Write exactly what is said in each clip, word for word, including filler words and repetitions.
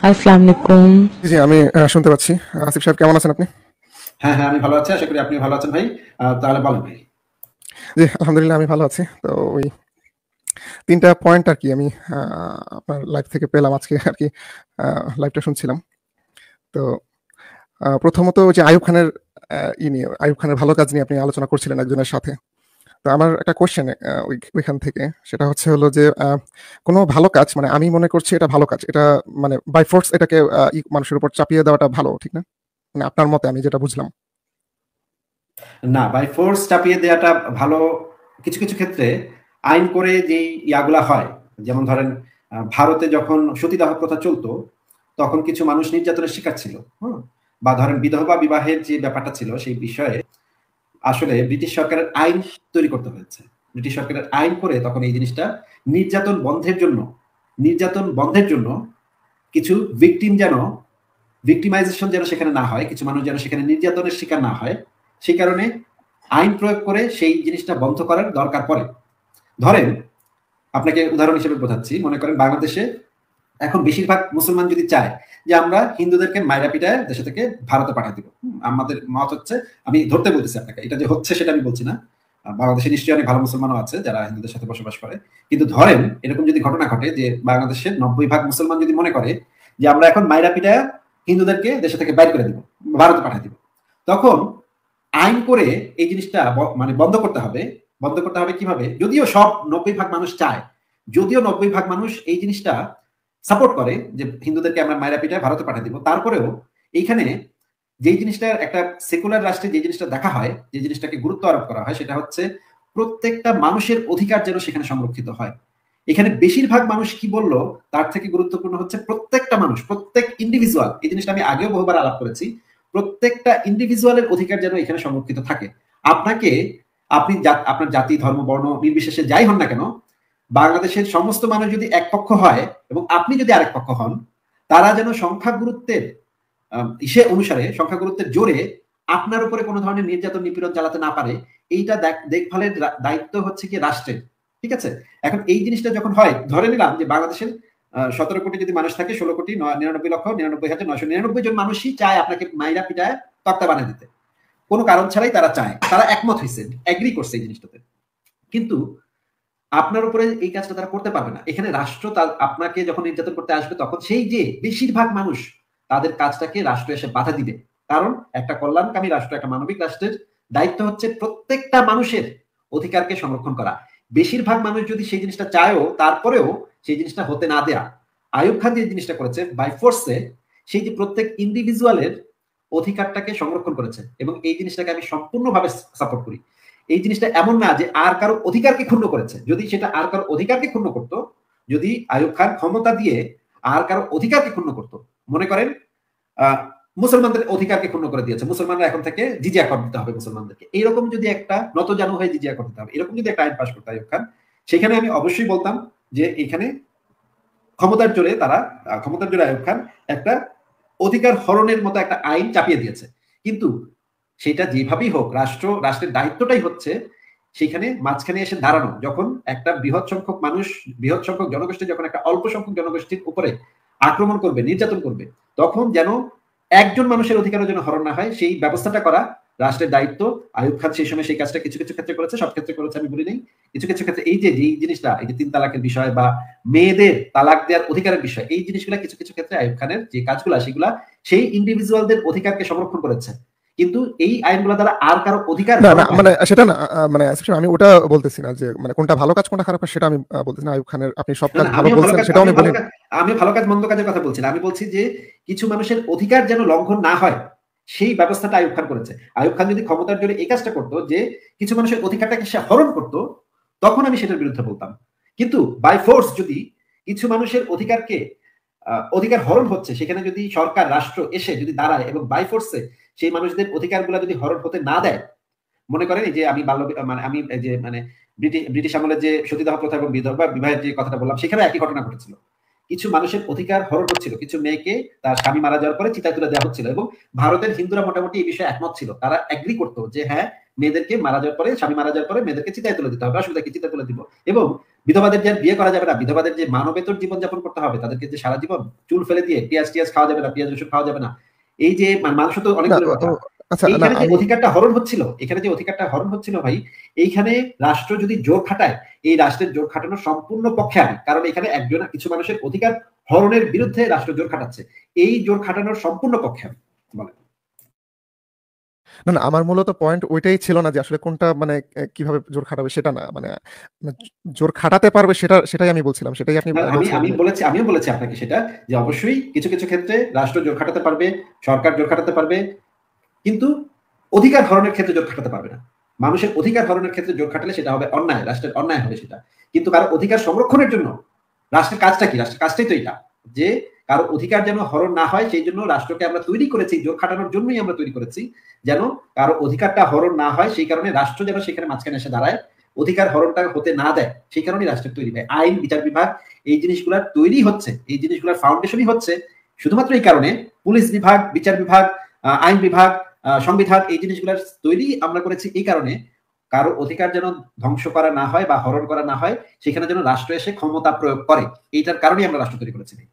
আসসালামু আলাইকুম। জি, আমি আ শুনতে পাচ্ছি। আসিফ সাহেব কেমন আছেন আপনি? হ্যাঁ, হ্যাঁ, আমি ভালো আছি। আশা করি আপনিও ভালো আছেন ভাই। আ তাহলে বলেন ভাই। জি, আলহামদুলিল্লাহ আমি ভালো আছি। তো ওই তিন টা পয়েন্ট আরকি আমি আ আপনার লাইভ থেকে পেলাম আজকে আরকি আ লাইভটা শুনছিলাম। তো আ প্রথমত ওই যে আইয়ুব খানের আ ই নিয়ে আইয়ুব খানের ভালো কাজ নিয়ে আপনি আলোচনা করছিলেন একজনের সাথে। তো আমার একটা কোয়েশ্চেন আ ওই ওইখান থেকে সেটা হচ্ছে হলো যে আ কোন ভালো কাজ মানে আমি মনে করছি এটা ভালো কাজ। এটা মানে বাই ফোর্স এটাকে আ ই মানুষের উপর চাপিয়ে দেওয়াটা ভালো, ঠিক না? মানে আপনার মতে আমি যেটা বুঝলাম। না, বাই ফোর্স চাপিয়ে দেয়াটা ভালো কিছু, কিছু ক্ষেত্রে আইন করে যেই ইয়াগুলা হয়, যেমন ধরেন আ ভারতে যখন সতীদাহ প্রথা চলত, তখন কিছু মানুষ নির্যাতনের শিকার ছিল। হুম? বা ধরেন বিধবা বিবাহের যে ব্যাপারটা ছিল সেই বিষয়ে আসলে ব্রিটিশ সরকারের আইন তৈরি করতে হয়েছে। ব্রিটিশ সরকারের আইন করে তখন এই জিনিসটা নির্যাতন বন্ধের জন্য নির্যাতন বন্ধের জন্য কিছু ভিকটিম যেন ভিক্টিমাইজেশন যেন সেখানে না হয়, কিছু মানুষ যেন সেখানে নির্যাতনের শিকার না হয়, সেই কারণে আইন প্রয়োগ করে সেই জিনিসটা বন্ধ করার দরকার পড়ে। ধরেন, আপনাকে উদাহরণ হিসেবে বোঝাচ্ছি। মনে করেন বাংলাদেশে এখন বেশিরভাগ মুসলমান যদি চায় যে আমরা হিন্দুদেরকে মাইরা পিটায় দেশে থেকে ভারতে পাঠিয়ে দিব। হুম? আমাদের মত হচ্ছে, আমি ধরতে বলতেছি আপনাকে। এটা যে হচ্ছে সেটা আমি বলছি না। আ বাংলাদেশে নিশ্চয়ই অনেক ভালো মুসলমানও আছে যারা হিন্দুদের সাথে বসবাস করে। কিন্তু ধরেন এরকম যদি ঘটনা ঘটে যে বাংলাদেশের নব্বই ভাগ মুসলমান যদি মনে করে যে আমরা এখন মাইরা পিটায় হিন্দুদেরকে দেশে থেকে বাইর করে দিব, ভারতে পাঠিয়ে দিব। তখন আইন করে এই জিনিসটা ব মানে বন্ধ করতে হবে। বন্ধ করতে হবে কিভাবে? যদিও সব নব্বই ভাগ মানুষ চায়, যদিও নব্বই ভাগ মানুষ এই জিনিসটা সাপোর্ট করে যে হিন্দুদেরকে আমরা মাইরা পিটায় ভারতে পাঠিয়ে দিব। তারপরেও এইখানে যেই জিনিসটা একটা সেকুলার রাষ্ট্রে যে জিনিসটা দেখা হয়, যে জিনিসটাকে গুরুত্ব আরোপ করা হয় সেটা হচ্ছে প্রত্যেকটা মানুষের অধিকার যেন সেখানে সংরক্ষিত হয়। এখানে বেশিরভাগ মানুষ কি বলল তার থেকে গুরুত্বপূর্ণ হচ্ছে প্রত্যেকটা মানুষ, প্রত্যেক ইন্ডিভিজুয়াল। এই জিনিসটা আমি আগেও বহুবার আলাপ করেছি। প্রত্যেকটা ইন্ডিভিজুয়ালের অধিকার যেন এখানে সংরক্ষিত থাকে। আপনাকে আপনি জা- আপনার জাতি ধর্ম বর্ণ নির্বিশেষে যাই হন না কেন, বাংলাদেশের সমস্ত মানুষ যদি এক পক্ষ হয় এবং আপনি যদি আরেক পক্ষ হন, তারা যেন সংখ্যা গুরুত্বের আম ইসে অনুসারে সংখ্যা গুরুত্বের জোরে আপনার উপরে কোন ধরনের নির্যাতন নিপীড়ন চালাতে না পারে, এইটা দেখ দেখভালের রা দায়িত্ব হচ্ছে কি রাষ্ট্রের। ঠিক আছে? এখন এই জিনিসটা যখন হয়, ধরে নিলাম যে বাংলাদেশের আ সতেরো কোটি যদি মানুষ থাকে, ষোলো কোটি ন নিরানব্বই লক্ষ নিরানব্বই হাজার নয়শো নিরানব্বই জন মানুষই চায় আপনাকে মাইরা পিটায় তক্তা বানায় দিতে। কোন কারণ ছাড়াই তারা চায়। তারা একমত হইছে, এগ্রি করছে এই জিনিসটাতে। কিন্তু আপনার উপরে এই কাজটা তারা করতে পারবে না। এখানে রাষ্ট্র তা আপনাকে যখন নির্যাতন করতে আসবে তখন সেই যে বেশিরভাগ মানুষ তাদের কাজটাকে রাষ্ট্র এসে বাধা দিবে। কারণ একটা কল্যাণকামী রাষ্ট্র, একটা মানবিক রাষ্ট্রের দায়িত্ব হচ্ছে প্রত্যেকটা মানুষের অধিকারকে সংরক্ষণ করা। বেশিরভাগ মানুষ যদি সেই জিনিসটা চায়ও তারপরেও সেই জিনিসটা হতে না দেয়া। আইয়ুব খান যে জিনিসটা করেছে বাই ফোর্সে, সেই যে প্রত্যেক ইন্ডিভিজুয়ালের অধিকারটাকে সংরক্ষণ করেছে এবং এই জিনিসটাকে আমি সম্পূর্ণভাবে সাপোর্ট করি। এই জিনিসটা এমন না যে আর কারো অধিকারকে ক্ষুণ্ণ করেছে। যদি সেটা আর কারো অধিকারকে ক্ষুণ্ণ করত, যদি আইয়ুব খান ক্ষমতা দিয়ে আর কারো অধিকারকে ক্ষুণ্ণ করত, মনে করেন আ মুসলমানদের অধিকারকে ক্ষুণ্ণ করে দিয়েছে। মুসলমানরা এখন থেকে জিজিয়া কর দিতে হবে মুসলমানদেরকে। এইরকম যদি একটা নতজানু হয়ে জিজিয়া কর দিতে হবে। এরকম যদি একটা আইন পাস করত আইয়ুব খান, সেখানে আমি অবশ্যই বলতাম যে এখানে ক্ষমতার জোরে তারা আ ক্ষমতার জোরে আইয়ুব খান একটা অধিকার হরণের মতো একটা আইন চাপিয়ে দিয়েছে। কিন্তু সেটা যেভাবেই হোক রাষ্ট্র রাষ্ট্রের দায়িত্বটাই হচ্ছে সেখানে মাঝখানে এসে দাঁড়ানো। যখন একটা বৃহৎ সংখ্যক মানুষ, বৃহৎ সংখ্যক জনগোষ্ঠী যখন একটা অল্প সংখ্যক জনগোষ্ঠীর উপরে আক্রমণ করবে, নির্যাতন করবে, তখন যেন একজন মানুষের অধিকারও যেন হরণ না হয় সেই ব্যবস্থাটা করা রাষ্ট্রের দায়িত্ব। আইয়ুব খান সেই সময় সেই কাজটা কিছু, কিছু ক্ষেত্রে করেছে, সব ক্ষেত্রে করেছে আমি বলি নাই। কিছু, কিছু ক্ষেত্রে এই যে যেই জিনিসটা, এই যে তিন তালাকের বিষয় বা মেয়েদের তালাক দেওয়ার অধিকারের বিষয়, এই জিনিসগুলা কিছু, কিছু ক্ষেত্রে আইয়ুব খানের যে কাজগুলা সেগুলা সেই ইন্ডিভিজুয়ালদের অধিকারকে সংরক্ষণ করেছে। কিন্তু এই আইনগুলা দ্বারা আর কারো অধিকার না, না হরণ হয় মানে না। সেটা না আ মানে আসিফ সাহেব আমি ওটা বলতেছি না যে মানে কোনটা ভালো কাজ কোনটা খারাপ কাজ সেটা আমি আ বলতেছি না। আইয়ুব খানের আপনি সব না, কাজ না, ভালো আমিও ভালো বলছেন কাজ সেটাও আমিও আমি ভালো বলিনি। কাজ আমিও ভালো কাজ মন্দ কাজের কথা বলছি না। আমি বলছি যে কিছু মানুষের অধিকার যেন লঙ্ঘন না হয়, সেই ব্যবস্থাটা আইয়ুব খান করেছে। আইয়ুব খান যদি ক্ষমতার জোরে এই কাজটা করত যে কিছু মানুষের অধিকারটাকে সে হরণ করত, তখন আমি সেটার বিরুদ্ধে বলতাম। কিন্তু বাই ফোর্স যদি কিছু মানুষের অধিকারকে আ অধিকার হরণ হচ্ছে, সেখানে যদি সরকার রাষ্ট্র এসে যদি দাঁড়ায় এবং বাই ফোর্সে সেই মানুষদের অধিকারগুলা যদি হরণ হতে না দেয়, মনে করেন এই যে আমি বাল্য বি মানে আমি এই যে মানে ব্রিটি ব্রিটিশ আমলে যে সতীদাহ প্রথা এবং বিধবা বিবাহের যে কথাটা বললাম, সেখানেও একই ঘটনা ঘটেছিল। কিছু মানুষের অধিকার হরণ হচ্ছিল। কিছু মেয়েকে তার স্বামী মারা যাওয়ার পরে চিতায় তুলে দেওয়া হচ্ছিল এবং ভারতের হিন্দুরা মোটামুটি এই বিষয়ে একমত ছিল। তারা এগ্রি করত যে হ্যাঁ, মেয়েদেরকে মারা যাওয়ার পরে, স্বামী মারা যাওয়ার পরে মেয়েদেরকে চিতায় তুলে দিতে হবে। অসুবিধা কি? চিতায় তুলে দিব। এবং বিধবাদের যে বিয়ে করা যাবে না, বিধবাদের যে মানবেতর জীবনযাপন করতে হবে, তাদেরকে যে সারা জীবন চুল ফেলে দিয়ে পেঁয়াজ টিয়াজ খাওয়া যাবে না, পেঁয়াজ রসুন খাওয়া যাবে না, এই যে মানুষ তো অনেক না দূরের ও কথা। ও আচ্ছা না এইখানে যে আমি অধিকারটা হরণ হচ্ছিল, এখানে যে অধিকারটা হরণ হচ্ছিল ভাই, এইখানে রাষ্ট্র যদি জোর খাটায়, এই রাষ্ট্রের জোর খাটানোর সম্পূর্ণ পক্ষে আমি, কারণ এখানে একজন কিছু মানুষের অধিকার হরণের বিরুদ্ধে রাষ্ট্র জোর খাটাচ্ছে, এই জোর খাটানোর সম্পূর্ণ পক্ষে আমি। বলেন। না, না আমার মূলত পয়েন্ট ওইটাই ছিল না যে আসলে কোনটা মানে এ কিভাবে জোর খাটাবে সেটা না। মানে মানে জোর খাটাতে পারবে সেটা সেটাই আমি বলছিলাম। সেটাই আপনি না, আ আমি বলছিলেন আমি যে বলেছি, আমিও বলেছি আপনাকে সেটা, যে অবশ্যই কিছু, কিছু ক্ষেত্রে রাষ্ট্র জোর খাটাতে পারবে, সরকার জোর খাটাতে পারবে, কিন্তু অধিকার হরণের ক্ষেত্রে জোর খাটাতে পারবে না। মানুষের অধিকার হরণের ক্ষেত্রে জোর খাটালে সেটা হবে অন্যায়, রাষ্ট্রের অন্যায় হবে সেটা। কিন্তু কারো অধিকার সংরক্ষণের জন্য রাষ্ট্রের কাজটা কি? রাষ্ট্রের কাজটাই তো এটা, যে কারো অধিকার যেন হরণ না হয়, সেই জন্য রাষ্ট্রকে আমরা তৈরি করেছি, জোর খাটানোর জন্যই আমরা তৈরি করেছি, যেন কারো অধিকারটা হরণ না হয়, সেই কারণে রাষ্ট্র যেন সেখানে মাঝখানে এসে দাঁড়ায়, অধিকার হরণটা হতে না দেয়, সেই কারণেই রাষ্ট্রের তৈরি হয়। আইন, বিচার বিভাগ, এই জিনিসগুলার তৈরি হচ্ছে, এই জিনিসগুলার ফাউন্ডেশনই হচ্ছে শুধুমাত্র এই কারণে। পুলিশ বিভাগ, বিচার বিভাগ, আহ, আইন বিভাগ, আহ, সংবিধান, এই জিনিসগুলার তৈরি আমরা করেছি এই কারণে, কারো অধিকার যেন ধ্বংস করা না হয় বা হরণ করা না হয়, সেখানে যেন রাষ্ট্র এসে ক্ষমতা প্রয়োগ করে, এইটার কারণেই আমরা রাষ্ট্র তৈরি করেছি।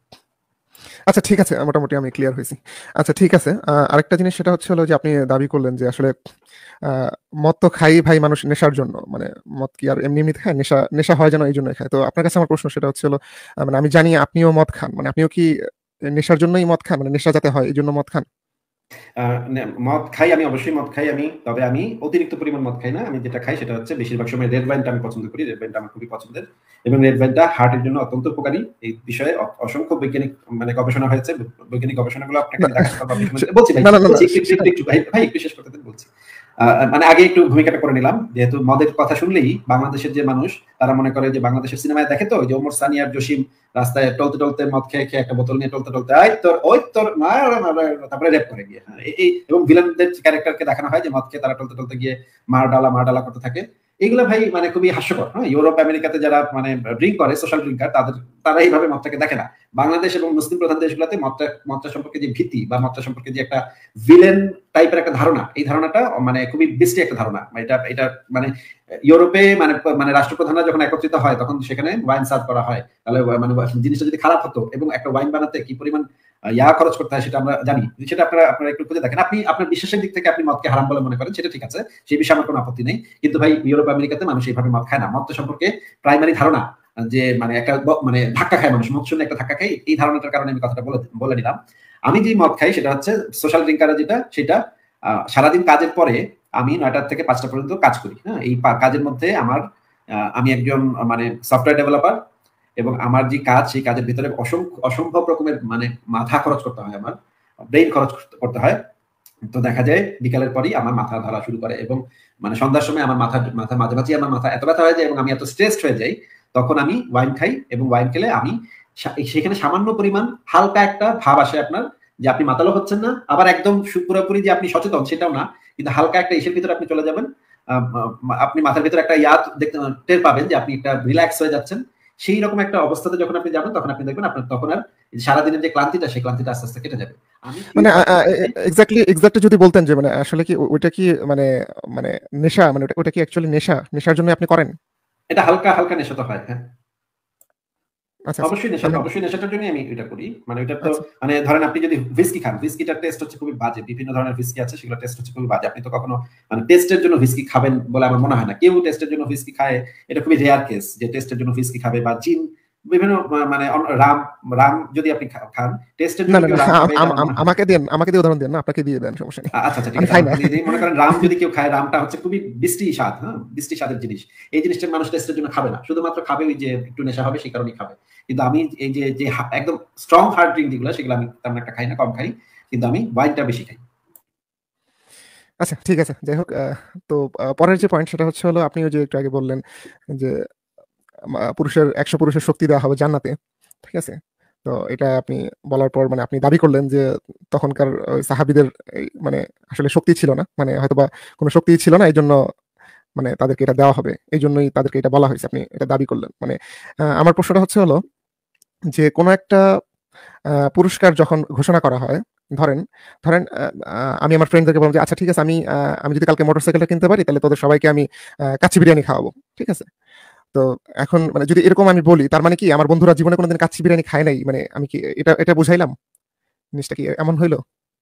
আচ্ছা ঠিক আছে, মোটামুটি আমি ক্লিয়ার হয়েছি। আচ্ছা ঠিক আছে। আ আরেকটা জিনিস সেটা হচ্ছে হলো যে আপনি দাবি করলেন যে আসলে আ মদ তো খায়ই ভাই মানুষ নেশার জন্য। মানে মদ কি আর এমনি, এমনি খায়? নেশা নেশা হয় যেন এইজন্যই খায়। তো আপনার কাছে আমার প্রশ্ন সেটা হচ্ছে হলো আ মানে আমি জানি আপনিও মদ খান। মানে আপনিও কি এ নেশার জন্যই মদ খান? মানে নেশা যাতে হয় এইজন্য মদ খান? আহ, না, মদ খাই আমি, অবশ্যই মদ খাই আমি, তবে আমি অতিরিক্ত পরিমাণ মদ খাই না। আমি যেটা খাই সেটা হচ্ছে বেশিরভাগ সময় রেড ওয়াইনটা আমি পছন্দ করি, রেড ওয়াইনটা আমার খুবই পছন্দের, এবং রেড ওয়াইনটা হার্টের জন্য অত্যন্ত উপকারী। এই বিষয়ে অ- অসংখ্য বৈজ্ঞানিক মানে গবেষণা হয়েছে, বৈজ্ঞানিক গবেষণাগুলো আপনাকে না আমি দেখাতে পারবো আপনার সে সামনে। বলছি ভাই, না, না, না, না বলছি একটু সে একটু সেটা একটু একটু ভাই ভাই একটু শেষ করতে দেন, বলছি। আহ, মানে আগে একটু ভূমিকাটা করে নিলাম, যেহেতু মদের কথা শুনলেই বাংলাদেশের যে মানুষ, তারা মনে করে যে বাংলাদেশের সিনেমায় দেখে তো যে ওমর সানি আর জসিম রাস্তায় টলতে টলতে মদ খেয়ে খেয়ে একটা বোতল নিয়ে টলতে টলতে আয় তোর ওই তোর মা, তারপরে রেপ করে গিয়ে, হ্যাঁ, এই এই- এবং ভিলেনদের ক্যারেক্টারকে দেখানো হয় যে মদ খেয়ে তারা টলতে টলতে গিয়ে মার ডালা মার ডালা করতে থাকে। এগুলো ভাই মানে খুবই হাস্যকর। হ্যাঁ, ইউরোপ আমেরিকাতে যারা মানে ড্রিঙ্ক করে, সোশ্যাল ড্রিঙ্কার, তাদের তারা এইভাবে মদটাকে দেখে না। বাংলাদেশ এবং মুসলিম প্রধান দেশগুলোতে মদটা মদটা সম্পর্কে যে ভীতি বা মদটা সম্পর্কে যে একটা ভিলেন টাইপের একটা ধারণা, এই ধারণাটা মানে খুবই বিশ্রী একটা ধারণা। এটা এটা মানে ইউরোপে মানে মানে রাষ্ট্রপ্রধানরা যখন একত্রিত হয় তখন সেখানে ওয়াইন সার্ভ করা হয়, তাহলে মানে জিনিসটা যদি খারাপ হতো এবং একটা ওয়াইন বানাতে কি পরিমাণ আহ, ইয়া খরচ করতে হয় সেটা আমরা জানি। সেটা আপনারা আপনারা একটু খুঁজে দেখেন। আপনি আপনার বিশ্বাসের দিক থেকে আপনি মদকে হারাম বলে মনে করেন, সেটা ঠিক আছে, সেই বিষয়ে আমার কোনো আপত্তি নেই। কিন্তু ভাই ইউরোপ আমেরিকাতে মানুষ এইভাবে মদ খায় না। মদ সম্পর্কে প্রাইমারি ধারণা যে মানে একটা ব- মানে ধাক্কা খায় মানুষ, মদ শুনলে একটা ধাক্কা খায়, এই ধারণাটার কারণে আমি কথাটা বলে বলে নিলাম। আমি যে মদ খাই সেটা হচ্ছে সোশ্যাল ড্রিঙ্কার, যেটা সেটা আহ, সারাদিন কাজের পরে আমি নয়টা থেকে পাঁচটা পর্যন্ত কাজ করি। হ্যাঁ, এই পা- কাজের মধ্যে আমার আহ, আমি একজন আহ, মানে সফটওয়্যার ডেভেলপার, এবং আমার যে কাজ সেই কাজের ভিতরে অসংখ্য অসম্ভব রকমের মানে মাথা খরচ করতে হয়, আমার ব্রেইন খরচ করতে হয়। তো দেখা যায় বিকালের পরই আমার মাথা ধরা শুরু করে, এবং মানে সন্ধ্যার সময় আমার মাথা মাথা মাঝে মাঝে আমার মাথা এত ব্যথা হয়ে যায় এবং আমি এত স্ট্রেসড হয়ে যাই, তখন আমি ওয়াইন খাই, এবং ওয়াইন খেলে আমি সা- সেখানে সামান্য পরিমাণ হালকা একটা ভাব আসে আপনার, যে আপনি মাতালো হচ্ছেন না, আবার একদম সু- পুরোপুরি যে আপনি সচেতন সেটাও না, কিন্তু হালকা একটা ইসের ভিতরে আপনি চলে যাবেন। আহ, আহ, আপনি মাথার ভিতরে একটা ইয়াদ দেখতে টের পাবেন যে আপনি একটা রিল্যাক্স হয়ে যাচ্ছেন। সেই রকম একটা অবস্থাতে যখন আপনি যাবেন তখন আপনি দেখবেন আপনার তখন আর এই যে সারাদিনের যে ক্লান্তিটা, সেই ক্লান্তিটা আস্তে আস্তে কেটে যাবে। আমি মানে ফিউজ আ আ বাসায় এ এক্সাক্টলি এক্সাক্টলি যদি বলতেন যে মানে আসলে কি ও ওইটা কি মানে মানে নেশা মানে ওটা ওটা কি অ্যাকচুয়ালি নেশা? নেশার জন্যই আপনি করেন? এটা হালকা হালকা নেশা তো হয়, হ্যাঁ। আচ্ছা, আচ্ছা। অবশ্যই নেশা, মানে অবশ্যই নেশাটার জন্যই আমি এটা করি। মানে ওইটা তো আচ্ছা। মানে ধরেন আপনি যদি হুইস্কি খান, হুইস্কিটার টেস্ট হচ্ছে খুবই বাজে। বিভিন্ন ধরনের হুইস্কি আছে, সেগুলো টেস্ট হচ্ছে খুবই বাজে। আপনি তো কখনো মানে টেস্টের জন্য হুইস্কি খাবেন বলে আমার মনে হয় না। কেউ টেস্টের জন্য হুইস্কি খায়, এটা খুবই রেয়ার কেস যে টেস্টের জন্য হুইস্কি খাবে, বা জিন বিভিন্ন আহ, মানে অন- রাম রাম যদি আপনি খা- খান, টেস্টের না, জন্য না, কেউ না রাম আম খাবে এটা আম আমার আম মনে হয় না। আমাকে দেন, আমাকে দিয়ে উদাহরণ দেন না, আপনাকে দিয়ে দেন সমস্যা নেই। আ আচ্ছা, আচ্ছা ঠিক আমি আছে। খাই না। আমাকে দিয়ে দিই। মনে করেন রাম যদি কেউ খায়, রামটা হচ্ছে খুবই বিশ্রী স্বাদ, হ্যাঁ? বিশ্রী স্বাদের জিনিস। এই জিনিসটা মানুষ টেস্টের জন্য খাবে না। শুধুমাত্র খাবে ওই যে একটু নেশা হবে সেই কারণেই খাবে। কিন্তু আমি এই যে, যে হা একদম স্ট্রং হার্ড ড্রিংক যেগুলো সেগুলো আমি তেমন একটা খাই না, কম খাই। কিন্তু আমি ওয়াইনটা বেশি খাই। আচ্ছা ঠিক আছে। যাই হোক আ তো আ পরের যে পয়েন্ট সেটা হচ্ছে হলো আপনি ওই যে একটু আগে বললেন যে মা পুরুষের একশো পুরুষের শক্তি দেওয়া হবে জান্নাতে। ঠিক আছে? তো এটা আপনি বলার পর মানে আপনি দাবি করলেন যে তখনকার ওই সাহাবীদের এই মানে আসলে শক্তি ছিল না। মানে হয়তোবা কোন শক্তিই ছিল না। এইজন্য মানে তাদেরকে এটা দেওয়া হবে। এইজন্যই তাদেরকে এটা বলা হয়েছে। আপনি এটা দাবি করলেন। মানে আ আমার প্রশ্নটা হচ্ছে হলো যে কোন একটা আ পুরস্কার যখন ঘোষণা করা হয়, ধরেন, ধরেন আ আ আমি আমার ফ্রেন্ডদেরকে বললাম যে, "আচ্ছা ঠিক আছে আমি আ আমি যদি কালকে মোটরসাইকেলটা কিনতে পারি তাহলে তোদের সবাইকে আমি আ কাচ্চি বিরিয়ানি খাওয়াবো।" ঠিক আছে? তো এখন মানে যদি এরকম আমি বলি তার মানে কি আমার বন্ধুরা জীবনে কোনোদিন কাচ্চি বিরিয়ানি খায় নাই? মানে আমি কি এটা এটা বুঝাইলাম? জিনিসটা কি এমন হইল?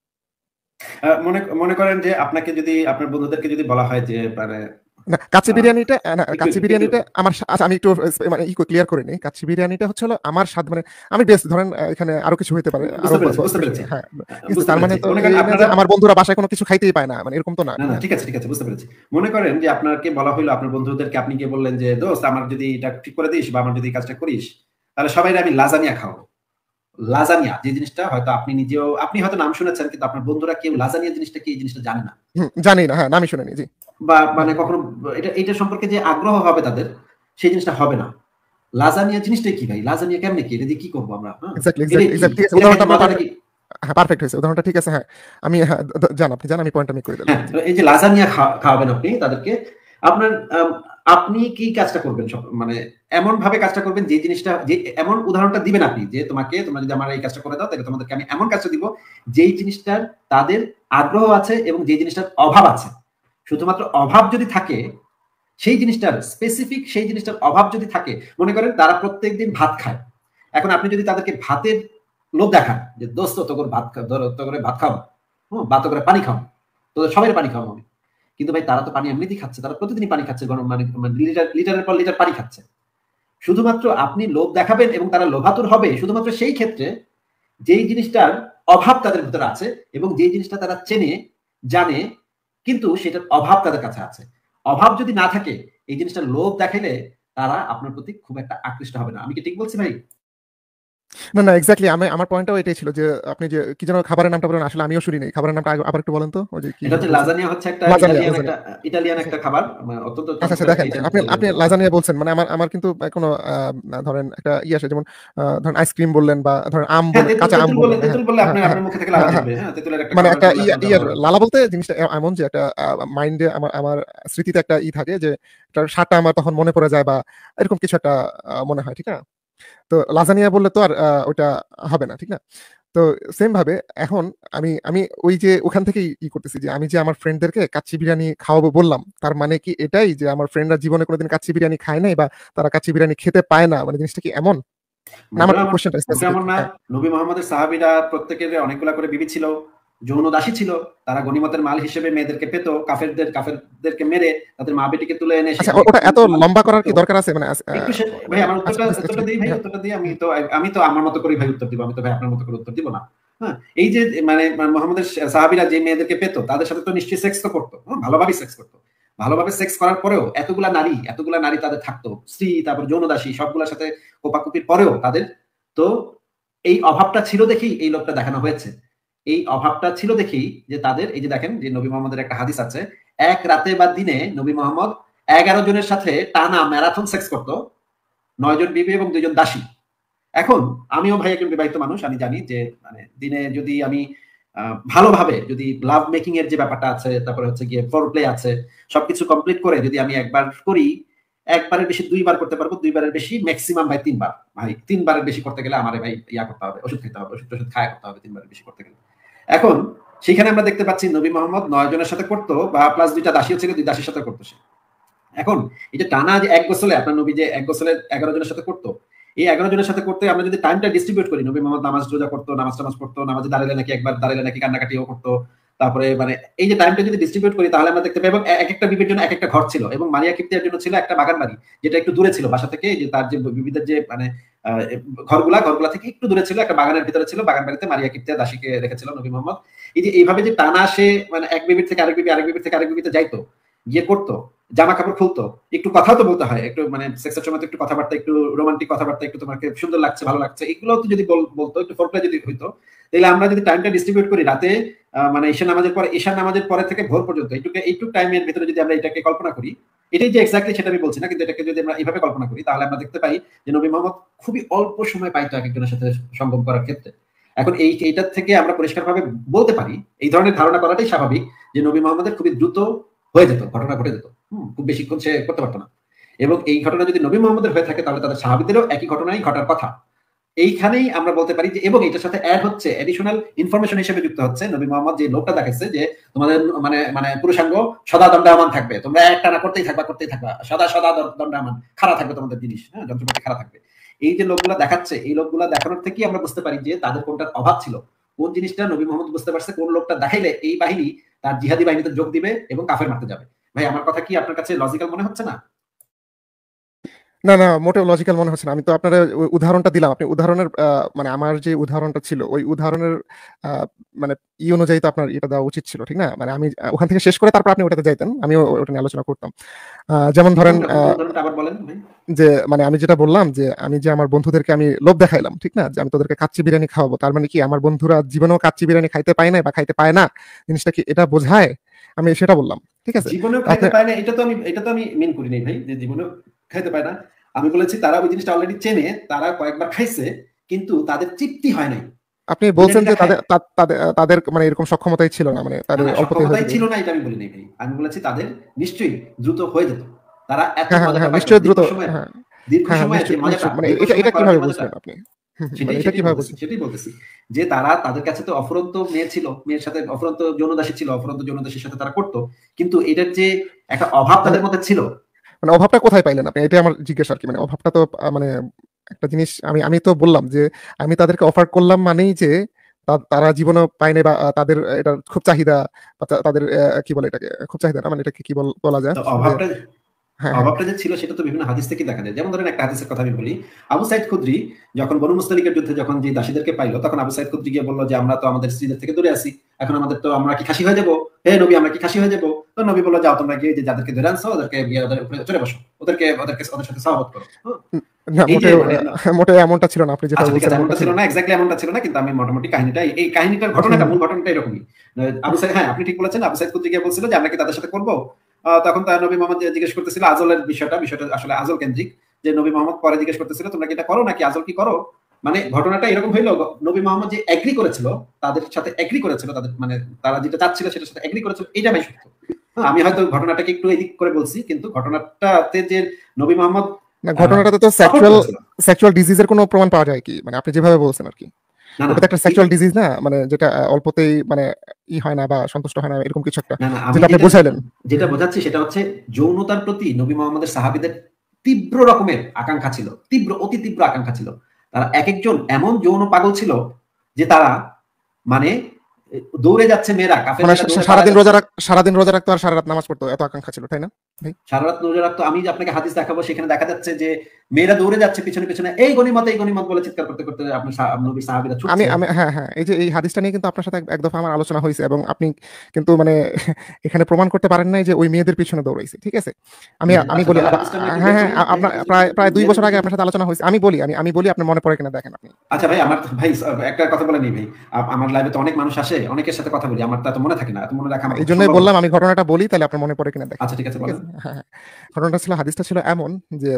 আ মনে মনে করেন যে আপনাকে যদি আপনার বন্ধুদেরকে যদি বলা হয় যে মানে না, কাচ্চি আ বিরিয়ানিটা আ না একটু কাচ্চি একটু বিরিয়ানিটা আমার সা আচ্ছা আমি একটু স মানে ই ক্লিয়ার করে নেই। কাচ্চি বিরিয়ানিটা হচ্ছে হলো আমার স্বাদ মানে আমি বেস্ট ধরেন আ এখানে আরো কিছু হইতে পারে। আরো বুঝতে ব পেরেছি, ব বুঝতে বেশি পেরেছি। হ্যাঁ, আ ঠিক আছে বুঝতে তার মানে পেরেছি। তো মনে করেন এই না যে আপনারা আমার বন্ধুরা বাসায় কোনো কিছু খাইতেই পায় না। মানে এরকম তো না, না, ঠিক না না? ঠিক আছে, ঠিক আছে বুঝতে পেরেছি। মনে করেন যে আপনাকে বলা হইলো আপনার বন্ধুদেরকে আপনি গিয়ে বললেন যে, "দোস্ত আমার যদি এটা ঠিক করে দিস বা আমার যদি এই কাজটা করিস, তাহলে সবাইরে আমি লাজানিয়া খাওয়াবো।" লাজানিয়া যে জিনিসটা হয়তো আপনি নিজেও আপনি হয়তো নাম শুনেছেন কিন্তু আপনার বন্ধুরা কেউ লাজানিয়া জিনিসটা কি এই জিনিসটা জানে না। হুম, জানি না। হ্যাঁ, নামই শুনিনি। জি। বা হুম, মানে কখনো এটা এটা সম্পর্কে যে আগ্রহ হবে তাদের, সেই জিনিসটা হবে না। লাজানিয়া জিনিসটাই কি ভাই? লাজানিয়া কেমনে কি? এটা দিয়ে কি করব আমরা? হ্যাঁ? এক্সাক্টলি, এটাই এক্সাক্টলি, কি? এক্সাক্টলি ঠিক আছে। এটা উদাহরণটা খাইতে আপনার মাথায় পারফেক্ট নাকি হ্যাঁ, পারফেক্ট হইছে। উদাহরণটা ঠিক আছে। হ্যাঁ। আমি হ্যাঁ, দ দ যান আপনি যান আমি পয়েন্টটা মেক করে দিলাম। হ্যাঁ, জি। তো এই যে লাজানিয়া খা খাওয়াবেন আপনি তাদেরকে। আপনার আম আপনি কি কাজটা করবেন সব মানে এমনভাবে কাজটা করবেন যে জিনিসটা যে এমন উদাহরণটা দিবেন আপনি যে তোমাকে তোমরা যদি আমার এই কাজটা করে দাও তাহলে তোমাদেরকে আমি এমন কাজটা দিব যেই জিনিসটার তাদের আগ্রহ আছে এবং যে জিনিসটার অভাব আছে। শুধুমাত্র অভাব যদি থাকে সেই জিনিসটার স্পেসিফিক সেই জিনিসটার অভাব যদি থাকে, মনে করেন তারা প্রত্যেকদিন ভাত খায়। এখন আপনি যদি তাদেরকে ভাতের লোভ দেখান যে দোস্ত তো করে ভাত খা ধরো তো করে ভাত খাও। হুম, বা তো করে পানি খাও। তোদের সবাই পানি খাওয়াবো আমি। কিন্তু ভাই তারা তো পানি এমনিতেই খাচ্ছে। তারা প্রতিদিনই পানি খাচ্ছে গরম মানে মানে লিটার লিটারের পর লিটার পানি খাচ্ছে। শুধুমাত্র আপনি লোভ দেখাবেন এবং তারা লোভাতুর হবে শুধুমাত্র সেই ক্ষেত্রে যেই জিনিসটার অভাব তাদের ভিতরে আছে এবং যেই জিনিসটা তারা চেনে, জানে কিন্তু সেটার অভাব তাদের কাছে আছে। অভাব যদি না থাকে এই জিনিসটার লোভ দেখাইলে তারা আপনার প্রতি খুব একটা আকৃষ্ট হবে না। আমি কি ঠিক বলছি ভাই? না, না এক্সাক্টলি আমি আমার পয়েন্টটাও এটাই ছিল যে আপনি যে কি যেন খাবারের নামটা বললেন আসলে আমিও শুনি নাই। খাবারের নামটা আগ আবার একটু বলেন তো? ওই যে কি এটা যেন হচ্ছে বলছেন? লাজানিয়া হচ্ছে একটা লাজানিয়া, ইটালিয়ান একটা লাজানিয়া। আ ইটালিয়ান আচ্ছা, একটা খাবার। মা অত্যন্ত আচ্ছা, আচ্ছা চমৎকার একটা দেখেন ইটালিয়ান আপনি ইটালিয়ান আপনি খাবার। লাজানিয়া বলছেন মানে আমার আমার কিন্তু আ কোনো আ ধরেন একটা ইয়ে আসে যেমন আ ধরেন আইসক্রিম বললেন বা ধরেন আম হ্যাঁ, বললেন, তেঁতুল কাঁচা আম তেঁতুল বললে বললেন। হ্যাঁ, তেঁতুল বললে হ্যাঁ, আপনার হ্যাঁ, আপনার মুখে থেকে হ্যাঁ, লালা হ্যাঁ। ঝরবে। হ্যাঁ, তেঁতুলের একটা মানে খাবার একটা বললে ইয়া আপনার যা ইয়ার ভালো লাগবে। লালা বলতে জিনিসটা এ এমন যে একটা আ মাইন্ডে আমার আমার স্মৃতিতে একটা ই থাকে যে এটার স্বাদটা আমার তখন মনে পড়ে যায় বা এরকম কিছু একটা আ মনে হয়। ঠিক না? তো লাজানিয়া বললে তো আর আ ওইটা হবে না। ঠিক না? তো সেম ভাবে এখন আমি আমি ওই যে ওখান থেকেই ই করতেছি যে আমি যে আমার ফ্রেন্ডদেরকে কাচ্চি বিরিয়ানি খাওয়াবো বললাম। তার মানে কি এটাই যে আমার ফ্রেন্ডরা জীবনে কোনদিন কাচ্চি বিরিয়ানি খায় নাই বা তারা কাচ্চি বিরিয়ানি খেতে পায় না? মানে জিনিসটা কি এমন? না আমার মোটেও এমন কোয়েশ্চেনটা মোটেও স্পেসিফিক এমন না। হ্যাঁ। নবী মোহাম্মদের সাহাবীরা প্রত্যেকের অনেকগুলা করে বিবি ছিল, যৌন দাসী ছিল। তারা গনিমতের মাল হিসেবে মেয়েদেরকে পেত। কাফেরদের কাফেরদেরকে মেরে তাদের মা-বেটিকে তুলে এনে আচ্ছা সেখানে ও ওটা এত লালন লম্বা পালন করার করত। কি দরকার আছে? মানে আস আ একটু সে ভাই মানে আমার আচ্ছা উত্তরটা প্লিজ উত্তরটা এক্সপ্লেইন দেই ভাই, হ্যাঁ, উত্তরটা দিই। আমি হুম। তো আমি তো আমার মতো করেই ভাই উত্তর দিব। আমি তো ভাই আপনার মতো করে উত্তর দিব না। হ্যাঁ? এই যে মানে মানে মোহাম্মদের সাহাবীরা যে মেয়েদেরকে পেত তাদের সাথে তো নিশ্চয়ই সেক্স তো করত। হুম? ভালোভাবেই সেক্স করত। ভালোভাবে সেক্স করার পরেও এতগুলা নারী, এতগুলা নারী তাদের থাকতো। স্ত্রী, তারপর যৌনদাসী সবগুলোর সাথে কোপাকুপির পরেও তাদের তো এই অভাবটা ছিল দেখেই এই লোকটা দেখানো হয়েছে। এই অভাবটা ছিল দেখেই যে তাদের এই যে দেখেন যে নবী মোহাম্মদের একটা হাদিস আছে। এক রাতে বা দিনে নবী মোহাম্মদ এগারো জনের সাথে টানা ম্যারাথন সেক্স করত। নয় জন বিবি এবং দুই জন দাসী। এখন আমিও ভাই একজন বিবাহিত মানুষ। আমি জানি যে মানে দিনে যদি আমি আ ভালোভাবে যদি লাভ মেকিং এর যে ব্যাপারটা আছে, তারপরে হচ্ছে গিয়ে ফোর প্লে আছে, সবকিছু কমপ্লিট করে যদি আমি একবার করি, একবারের বেশি দুই বার করতে পারবো। দুই বারের বেশি মেক্সিমাম ভাই তিন বার। ভাই তিন বারের বেশি করতে গেলে আমারে ভাই ইয়া করতে হবে, ওষুধ খেতে হবে। ওষুধ-টষুধ খায়া করতে হবে তিন বারের বেশি করতে গেলে। এখন সেখানে আমরা দেখতে পাচ্ছি নবী মোহাম্মদ নয় জনের সাথে করত বা প্লাস দুই টা দাসীও ছিল, দুই দাসীর সাথে করত সে। এখন এই যে টানা যে এক গোসলে আপনার নবী যে এক গোসলে এগারো জনের সাথে করতো, এই এগারো জনের সাথে করতে আমরা যদি টাইমটা ডিস্ট্রিবিউট করি, নবী মোহাম্মদ নামাজ রোজা করতো, নামাজ-টামাজ পড়তো, নামাজে দাঁড়াইলে নাকি একবার দাঁড়াইলে নাকি কান্নাকাটিও করতো। তারপরে মানে এই যে টাইমটা যদি ডিস্ট্রিবিউট করি তাহলে আমরা দেখতে পাই এবং এ একেকটা বিবির জন্য একেকটা ঘর ছিল এবং মারিয়া কিপ্তিয়ার জন্য ছিল একটা বাগান বাড়ি। যেটা একটু দূরে ছিল বাসা থেকে যে তার যে বিবিদের যে মানে আ ঘরগুলা, ঘরগুলা থেকে একটু দূরে ছিল, একটা বাগানের ভিতরে ছিল। বাগান বাড়িতে মারিয়া কিপ্তিয়া দাসীকে রেখেছিল নবী মোহাম্মদ। এই যে এইভাবে যে টানা সে মানে এক বিবির থেকে আরেক বিবি, আরেক বিবির থেকে আরেক বিবিতে যাইতো, গিয়ে করতো। জামা কাপড় খুলতো। একটু কথাও তো বলতে হয়। একটু মানে সেক্সের সময় তো একটু কথাবার্তা, একটু রোমান্টিক কথাবার্তা, একটু তোমাকে সুন্দর লাগছে, ভালো লাগছে। এগুলোও তো যদি বল বলতো, একটু ফোরপ্লে যদি হইতো, তাইলে আমরা যদি টাইমটা ডিস্ট্রিবিউট করি রাতে আ মানে ঈশা নামাজের পরে ঈশার নামাজের পরে থেকে ভোর পর্যন্ত এইটুকু এইটুক টাইমের ভিতরে যদি আমরা এটাকে কল্পনা করি, এটাই যে এক্সাক্টলি সেটা আমি বলছি না। কিন্তু এটাকে যদি আমরা এভাবে কল্পনা করি তাহলে আমরা দেখতে পাই যে নবী মোহাম্মদ খুবই অল্প সময় পাইতো একেকজনের সাথে সঙ্গম করার ক্ষেত্রে। এখন এই এইটার থেকে আমরা পরিষ্কারভাবে বলতে পারি, এই ধরনের ধারণা করাটাই স্বাভাবিক যে নবী মোহাম্মদের খুবই দ্রুত হয়ে যেত, ঘটনা ঘটে যেত। হুম, খুব বেশিক্ষণ সে করতে পারত না। এবং এই ঘটনা যদি নবী মোহাম্মদের হয়ে থাকে তাহলে তাদের সাহাবীদেরও একই ঘটনাই ঘটার কথা। এইখানেই আমরা বলতে পারি যে, এবং এটার সাথে অ্যাড হচ্ছে অ্যাডিশনাল ইনফরমেশন হিসেবে যুক্ত হচ্ছে নবী মুহাম্মদ যে লোকটা দেখাচ্ছে যে তোমাদের মানে মানে পুরুষাঙ্গ সদা দণ্ডায়মান থাকবে, তোমরা একটানা করতেই থাকবা করতেই থাকবা সদা সদা দণ্ডায়মান খাড়া থাকবে তোমাদের জিনিস, হ্যাঁ যন্ত্রপাতি খাড়া থাকবে। এই যে লোকগুলা দেখাচ্ছে, এই লোকগুলা দেখানোর থেকেই আমরা বুঝতে পারি যে তাদের কোনটার অভাব ছিল, কোন জিনিসটা নবী মুহাম্মদ বুঝতে পারছে কোন লোকটা দেখাইলে এই বাহিনী তার জিহাদি বাহিনীতে যোগ দিবে এবং কাফের মারতে যাবে। ভাই আমার কথা কি আপনার কাছে লজিক্যাল মনে হচ্ছে না? না, না, মোটেও লজিক্যাল মনে হচ্ছে না। আমি তো আপনার উদাহরণটা দিলাম। আপনি উদাহরণের আ মানে আমার যে উদাহরণটা ছিল, ওই উদাহরণের আ মানে ই অনুযায়ী তো আপনার এটা দেওয়া উচিত ছিল, ঠিক না? মানে আমি ওখান থেকে শেষ করে তারপর আপনি ওটাতে যাইতেন। আমিও ওটা নিয়ে আলোচনা করতাম। আ যেমন ধরেন আ আবার বলেন ভাই। যে মানে আমি যেটা বললাম যে আমি যে আমার বন্ধুদেরকে আমি লোভ দেখাইলাম, ঠিক না? যে আমি তোদেরকে কাচ্চি বিরিয়ানি খাওয়াবো। তার মানে কি আমার বন্ধুরা জীবনেও কাচ্চি বিরিয়ানি খাইতে পায় নাই বা খাইতে পায় না? জিনিসটা কি এটা বোঝায়? আমি সেটা বললাম। ঠিক আছে? জীবনেও খাইতে পায় না এটা তো আমি এটা তো আমি মিন করি নাই ভাই যে জীবনেও খাইতে পায় না। আমি বলেছি তারা ওই জিনিসটা অলরেডি চেনে, তারা কয়েকবার খাইছে কিন্তু তাদের তৃপ্তি হয় নাই। আপনি বলছেন যে তাদের তাদের তাদের মানে এরকম সক্ষমতাই ছিল না, মানে তাদের অল্পতেই সক্ষমতাই ছিল না এটা আমি বলি নাই ভাই। আমি বলেছি তাদের নিশ্চয়ই দ্রুত হয়ে যেত। তারা এত হ্যাঁ, মজাটা হ্যাঁ, পাইতো নিশ্চয়ই দ্রুত। দীর্ঘ সময় হ্যাঁ, দীর্ঘ হ্যাঁ, সময় যে নিশ্চয়ই, মজাটা নিশ্চয়ই। মানে দীর্ঘ এটা সময় এটা করার কিভাবে যে মজাটা বুঝলেন আপনি? মানে সেটাই এটা সেটাই কিভাবে বলতেছি বুঝলেন? সেটাই বলতেছি যে তারা তাদের কাছে তো অফুরন্ত মেয়ে ছিল, মেয়ের সাথে অফুরন্ত যৌনদাসী ছিল, অফুরন্ত যৌনদাসীর সাথে তারা করতো, কিন্তু এটার যে একটা অভাব মানে তাদের মধ্যে ছিল। মানে অভাবটা কোথায় পাইলেন আপনি? এটাই আমার জিজ্ঞাসা আরকি। মানে অভাবটা তো আ মানে একটা জিনিস আমি আমি তো বললাম যে আমি তাদেরকে অফার করলাম মানেই যে তা তারা জীবনেও পায় নাই বা আ তাদের এটার খুব চাহিদা বা তা তাদের অ্যা কি বলে এটাকে? খুব চাহিদা না মানে এটাকে কি বল বলা যায়? তো যে অভাবটা হ্যাঁ, হ্যাঁ। অভাবটা যে ছিল সেটা তো বিভিন্ন হাদিস থেকে দেখা যায়। যেমন ধরেন একটা হাদিসের কথা আমি বলি। আবু সাইদ খুদরি যখন বনু মুস্তালিকের যুদ্ধে যখন যে দাসীদেরকে পাইল, তখন আবু সাইদ খুদরি গিয়ে বলল যে আমরা তো আমাদের স্ত্রীদের থেকে দূরে আছি। এখন আমাদের তো আমরা কি খাসি হয়ে যাব? হে নবী আমরা কি খাসি হয়ে যাব? তো নবী বলল যাও তোমরা গিয়ে যে যাদেরকে ধরে আনছো ওদেরকে গিয়ে ওদের উপরে চড়ে বসো। ওদেরকে ওদেরকে ওদের সাথে সাহাবত করো। হুম? উম না এই যে মোটেও মানে আ মোটেও এমনটা ছিল না। আপনি যেটা আচ্ছা ঠিক বলছেন আছে এমনটা এমনটা ছিল ছিল না। না, এক্সাক্টলি এমনটা ছিল না, কিন্তু আমি মোটামুটি কাহিনীটা এই কাহিনীটার ঘটনাটা মূল ঘটনাটা এরকমই। আবু সাইদ হ্যাঁ আপনি ঠিক বলেছেন। আবু সাইদ খুদরি গিয়ে বলছিল যে আমরা কি তাদের সাথে করব? আ তখন তার নবী মোহাম্মদ জিজ্ঞেস করতেছিল আজলের বিষয়টা, বিষয়টা আসলে আজল কেন্দ্রিক। যে নবী মোহাম্মদ পরে জিজ্ঞেস করতেছিল তোমরা কি এটা করো নাকি আজল কি করো? মানে ঘটনাটা এরকম হইলো নবী মোহাম্মদ যে এগ্রি করেছিল তাদের সাথে এগ্রি করেছিল তাদের মানে তারা যেটা চাচ্ছিল সেটার সাথে এগ্রি করেছিল এটা ভাই সত্য। হ্যাঁ, আমি হয়তো ঘটনাটাকে একটু এদিক করে বলছি কিন্তু ঘটনাটাতে যে নবী মোহাম্মদ না আ ঘটনাটাতে তো সাপোর্ট সেক্সুয়াল করেছিল। সেক্সুয়াল ডিজিজ এর কোনো প্রমাণ পাওয়া যায় কি? মানে আপনি যেভাবে বলছেন আরকি। না, না ওটা তো একটা এটা সেক্সুয়াল ডিজিজ না? মানে যেটা আ অল্পতেই মানে ই হয় না বা সন্তুষ্ট হয় না এরকম কিছু একটা। না, না আমি যেটা আপনি যেটা বুঝাইলেন। যেটা বোঝাচ্ছি সেটা হচ্ছে যৌনতার প্রতি নবী মোহাম্মদের সাহাবীদের তীব্র রকমের আকাঙ্ক্ষা ছিল। তীব্র অতি তীব্র আকাঙ্ক্ষা ছিল। তারা একেকজন এমন যৌন পাগল ছিল যে তারা মানে এ দৌড়ে যাচ্ছে মেয়েরা, কাফের মানে মেয়েরা সা সা দৌড়ে পালায় সারাদিন রোজা যাচ্ছে। রাখ সারাদিন রোজা রাখতো আর সারারাত নামাজ পড়তো। এত আকাঙ্ক্ষা ছিল, তাই না ভাই? সারারাত রোজা রাখতো। আমি যে আপনাকে হাদিস দেখাবো সেখানে দেখা যাচ্ছে যে মেয়েরা দৌড়ে যাচ্ছে পিছনে, পিছনে এই গনিমত, এই গনিমত বলে চিৎকার করতে, করতে আপনার সা নবীর সাহাবীরা আমি ছুটছে। আমি হ্যাঁ, হ্যাঁ। এই যে এই হাদিসটা নিয়ে কিন্তু আপনার সাথে এক এক দফা আমার আলোচনা হইছে এবং আপনি কিন্তু মানে এখানে প্রমাণ করতে পারেন নাই যে ওই মেয়েদের পিছনে দৌড়াইছে। ঠিক আছে? আমি আমি আচ্ছা বলি তাহলে আবা হাদিসটা আমরা একটু হ্যাঁ, বের হ্যাঁ। করি। আ বের আপনার করে প্রায় দেখি প্রায় দুই মেয়েদের বছর আগে পিছনে আপনার সাথে আলোচনা হইছে। আমি বলি আমি আমি বলি আপনার মনে পড়ে কিনা দেখেন আপনি। আচ্ছা ভাই আমার ভাই একটা কথা বলে নিই ভাই। আ আমার লাইভে তো অনেক মানুষ আসে, অনেকের সাথে কথা বলি। আমার তো এত মনে থাকে না। এত মনে রাখা আমার পক্ষে এইজন্যই সম্ভব না। বললাম আমি ঘটনাটা বলি তাইলে আপনার মনে পড়ে কিনা দেখেন। আচ্ছা ঠিক আছে ঠিক বলেন। আছে? হ্যাঁ, হ্যাঁ। ঘটনাটা ছিল হাদিসটা ছিল এমন যে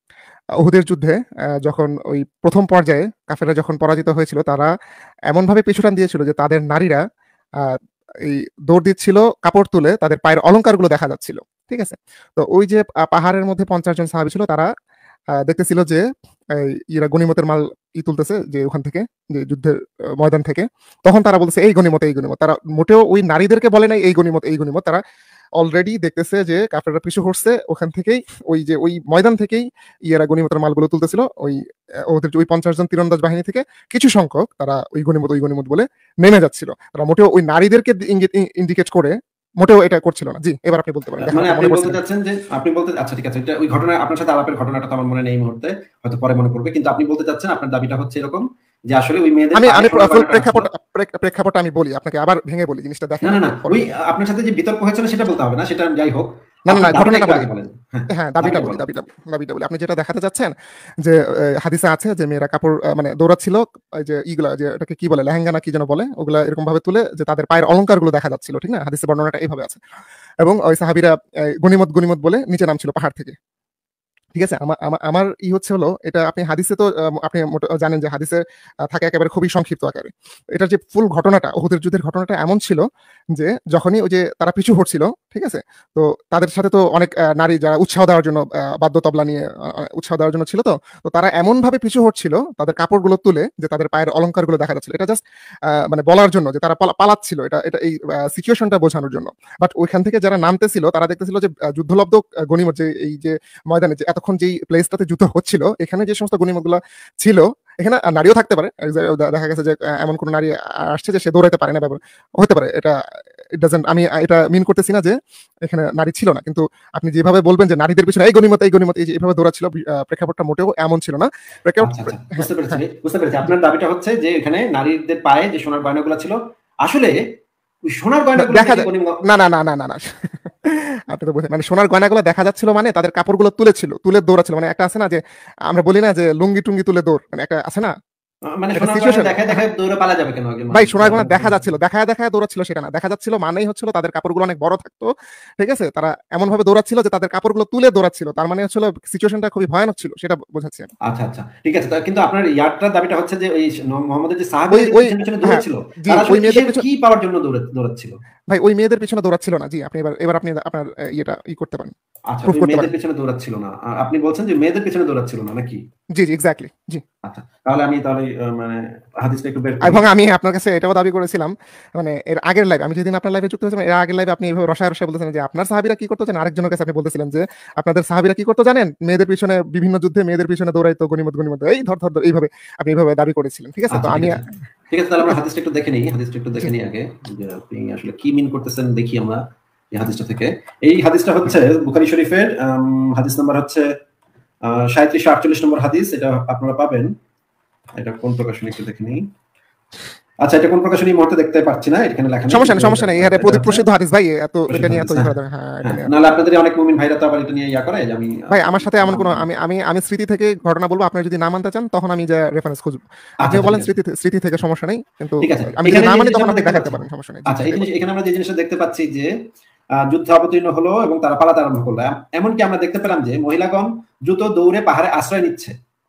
উহুদের যুদ্ধে আ যখন ওই প্রথম পর্যায়ে কাফেররা যখন পরাজিত হয়েছিল তারা এমনভাবে পিছুটান দিয়েছিল যে তাদের নারীরা আ এই দৌড় দিচ্ছিল কাপড় তুলে তাদের পায়ের অলংকারগুলো দেখা যাচ্ছিল। ঠিক আছে? তো ওই যে আ পাহাড়ের মধ্যে পঞ্চাশ জন সাহাবী ছিল তারা আ দেখতেছিল যে এই ইরা গনিমতের মাল ই তুলতেছে যে ওখান থেকে যে যুদ্ধের আ ময়দান থেকে। তখন তারা বলতেছে এই গনিমত, এই গনিমত। তারা মোটেও ওই নারীদেরকে বলে নাই এই গনিমত, এই গনিমত। তারা অলরেডি দেখতেছে যে কাফেররা পিছু হটছে ওখান থেকেই ওই যে ওই ময়দান থেকেই ইয়েরা গনিমতের মালগুলো তুলতেছিল। ওই আ ওদের যে ওই পঞ্চাশ জন তীরন্দাজ বাহিনী থেকে কিছু সংখ্যক তারা ওই গনিমত, ওই গনিমত বলে নেমে যাচ্ছিল। তারা মোটেও ওই নারীদেরকে দি ইঙ্গিত ই ইন্ডিকেট করে মোটেও এটা করছিল না। জি, এবার আপনি বলতে পারেন। দেখেন মানে আপনার আপনি মনে পড়ছে বলতে কিনা। চাচ্ছেন যে আপনি বলতে আচ্ছা ঠিক আছে। এটা ওই ঘটনা আপনার সাথে আলাপের ঘটনাটা তো আমার মনে নেই এই মুহূর্তে। হয়তো পরে মনে পড়বে। কিন্তু আপনি বলতে চাচ্ছেন আপনার দাবিটা হচ্ছে এরকম যে আসলে ওই মেয়েদের আমি পায়ে আমি সোনার ফুল বালাটা রাখছিল। প্রেক্ষাপট প্রেক প্রেক্ষাপটটা আমি বলি। আপনাকে আবার ভেঙে বলি। জিনিসটা দেখেন না, না, আপনি না। পরে ওই বলবেন। আপনার সাথে যে বিতর্ক হয়েছিল সেটা বলতে হবে না। সেটা যাই হোক। না, না, না, আপনার দাবিটা ঘটনাটা একটু বলি। আগে বলেন। হ্যাঁ, হ্যাঁ, দাবিটা দাবিটা বলি, বলেন। দাবিটা দাবিটা বলি। আপনি যেটা দেখাতে চাচ্ছেন যে এ হাদিসে আছে যে মেয়েরা কাপড় আ মানে দৌড়াচ্ছিল এই যে ইগুলা যে এটাকে কি বলে? লেহেঙ্গা না কি যেন বলে? ওগুলা এরকম ভাবে তুলে যে তাদের পায়ের অলংকারগুলো দেখা যাচ্ছিল। ঠিক না? হাদিসের বর্ণনাটা এভাবে আছে। এবং ওই সাহাবীরা এ গনিমত, গনিমত বলে নিচে নামছিল পাহাড় থেকে। ঠিক আছে? আমা আমা আমার ই হচ্ছে হলো এটা আপনি হাদিসে তো আ আপনি মোটা জানেন যে হাদিসে আ থাকে একেবারে খুবই সংক্ষিপ্ত আকারে। এটার যে ফুল ঘটনাটা উহুদের যুদ্ধের ঘটনাটা এমন ছিল যে যখনই ওই যে তারা পিছু হটছিল ঠিক আছে? তো তাদের সাথে তো অনেক আ নারী যারা উৎসাহ দেওয়ার জন্য আ বাদ্য তবলা নিয়ে আ আ উৎসাহ দেওয়ার জন্য ছিল তো। তো তারা এমনভাবে পিছু হটছিল তাদের কাপড়গুলো তুলে যে তাদের পায়ের অলংকারগুলো দেখা যাচ্ছিল। এটা জাস্ট আ মানে বলার জন্য যে তারা পালা পালাচ্ছিল। এটা এটা এই আ সিচুয়েশনটা বোঝানোর জন্য। বাট ওইখান থেকে যারা নামতেছিল তারা দেখতেছিল যে আ যুদ্ধলব্ধ আ গনিমত যে এই যে ময়দানে যে এতক্ষণ যেই প্লেসটাতে যুদ্ধ হচ্ছিল, এখানে যে সমস্ত গনিমতগুলা ছিল, এখানে আ নারীও থাকতে পারে। এই যে দে দেখা গেছে যে আ এমন কোন নারী আ আসছে যে সে দৌড়াইতে পারে না বা হতে পারে। এটা ইট ডাজন্ট আমি আ এটা মিন করতেছি না যে এখানে নারী ছিল না। কিন্তু আপনি যেভাবে বলবেন যে নারীদের পিছনে এই গনিমত, এই গনিমত এই যে এভাবে দৌড়াচ্ছিল বি আ প্রেক্ষাপটটা মোটেও এমন ছিল না। প্রেক্ষাপট আচ্ছা, আচ্ছা। হ্যাঁ, বুঝতে পেরেছি, হ্যাঁ। বুঝতে পেরেছি। আপনার দাবিটা হচ্ছে যে এখানে নারীদের পায়ে যে সোনার গয়নাগুলা ছিল, আসলে ওই সোনার না গয়নাগুলো দেখা থেকে যায় গনিম না, না, না, না, না, না। আপনি তো বোঝেন মানে সোনার গয়নাগুলো দেখা যাচ্ছিল মানে তাদের কাপড়গুলো তুলেছিল, তুলে দৌড়াচ্ছিল। মানে একটা আছে না যে আমরা বলি না যে লুঙ্গি-টুঙ্গি তুলে দৌড়। মানে একটা আছে না? আ মানে একটা সোনার গয়না সিচুয়েশন দেখায়, হ্যাঁ। দেখায় দৌড়ে পালা যাবে কেন একজন ভাই মানুষ? সোনার গয়না আপনার দেখা যাচ্ছিল। দেখায়, দেখায় দৌড়াচ্ছিল সেটা না। দেখা যাচ্ছিল মানেই হচ্ছিল তাদের কাপড়গুলো অনেক বড় থাকতো। ঠিক আছে? তারা এমনভাবে দৌড়াচ্ছিল যে তাদের কাপড়গুলো তুলে দৌড়াচ্ছিল। তার মানে হচ্ছিল সিচুয়েশনটা খুবই ভয়ানক ছিল। সেটা বোঝাচ্ছি আমি। আচ্ছা, আচ্ছা। ঠিক আছে। তা কিন্তু আপনার ইয়ারটার দাবিটা হচ্ছে যে এই স ন মোহাম্মদের যে ওই সাহাবীরা যে ওই পিছনে, পিছনে হ্যাঁ, দৌড়েছিল, জি, তারা ওই আসলে মেয়েদের কিসের পিছন কি পাওয়ার জন্য দৌড়ে দৌড়াচ্ছিল? ভাই ওই মেয়েদের পিছনে দৌড়াচ্ছিল না। জি, আপনি এবার এবার আপনি আপনার আ ইয়েটা ই করতে পারেন। আচ্ছা, প্রুফ ওই করতে মেয়েদের পারেন। পেছনে দৌড়াচ্ছিল না। আ আপনি বলছেন যে মেয়েদের পেছনে দৌড়াচ্ছিল না নাকি? জি, জি, এক্সাক্টলি। জি। আচ্ছা। তাহলে আমি তাহলে আ মানে হাদিসটা একটু বের করি। এবং আমি আপনার কাছে এটাও দাবি করেছিলাম, মানে এর আগের লাইভ আমি যেদিন আপনার লাইভে যুক্ত হয়েছিলাম, এর আগের লাইভে আপনি এভাবে রসায়, রসায় বলতেছিলেন যে আপনার সাহাবীরা কি করতো জানেন? আরেকজনের কাছে আপনি বলতেছিলেন যে আপনাদের সাহাবীরা কি করতো জানেন? মেয়েদের পিছনে বিভিন্ন যুদ্ধে মেয়েদের পিছনে দৌড়াইতো গনিমত, গনিমত। এই ধর, ধর, ধর এইভাবে আপনি এভাবে দাবি করেছিলেন। ঠিক আছে? তো আচ্ছা, ঠিক আমি আছে। ঠিক আছে, তাহলে ঠিক আমরা আছে? হাদিসটা একটু দেখে নেই। হাদিসটা একটু জি। দেখে নিই আগে। যে আপনি আসলে কি মিন করতেছেন দেখি আমরা এই হাদিসটা থেকে। এই হাদিসটা হচ্ছে বুখারী শরীফের আম হাদিস নাম্বার হচ্ছে আ সাঁইত্রিশ আটচল্লিশ নম্বর হাদিস। এটা আপনারা পাবেন। এটা কোন প্রকাশনী একটু দেখে নিই। আচ্ছা, এটা কোন প্রকাশনী এই মুহূর্তে দেখতে পাচ্ছি না। এখানে লেখা নেই। সমস্যা কিন্তু নেই, এটা সমস্যা নেই। ইহাতে এটা প্রতি হচ্ছে প্রসিদ্ধ হাদিস ভাই এত এটা প্রসিদ্ধ নিয়ে এত হাদিস। ই হ্যাঁ, করা দরকার হ্যাঁ, এটা হ্যাঁ। নিয়ে নাহলে আপনাদের অনেক মুমিন ভাইরা তো আবার এটা নিয়ে ইয়া করে যে আমি ভাই আমার সাথে এমন কোন আমি আমি আমি স্মৃতি থেকে ঘটনা বলব। আপনি যদি না মানতে চান তখন আমি যা রেফারেন্স খুঁজব। আচ্ছা, আপনিও আচ্ছা, বলেন ঠিক আছে। স্মৃতি থে স্মৃতি থেকে সমস্যা নেই। কিন্তু ঠিক আছে। আমি যদি এখানে না যে মানি জিনিসটা তখন আমরা আপনি দেখতে দেখাতে পাচ্ছি পারেন। সমস্যা নেই। জি, আচ্ছা, এই এটাই জিনিস বলেন। এখানে আমরা যে জিনিসটা দেখতে পাচ্ছি যে আ যুদ্ধ অবতীর্ণ হলো এবং তারা পালাতে আরম্ভ করল। এম এমনকি আমরা দেখতে পেলাম যে মহিলাগণ দ্রুত দৌড়ে পাহাড়ে আশ্রয় নিচ্ছে।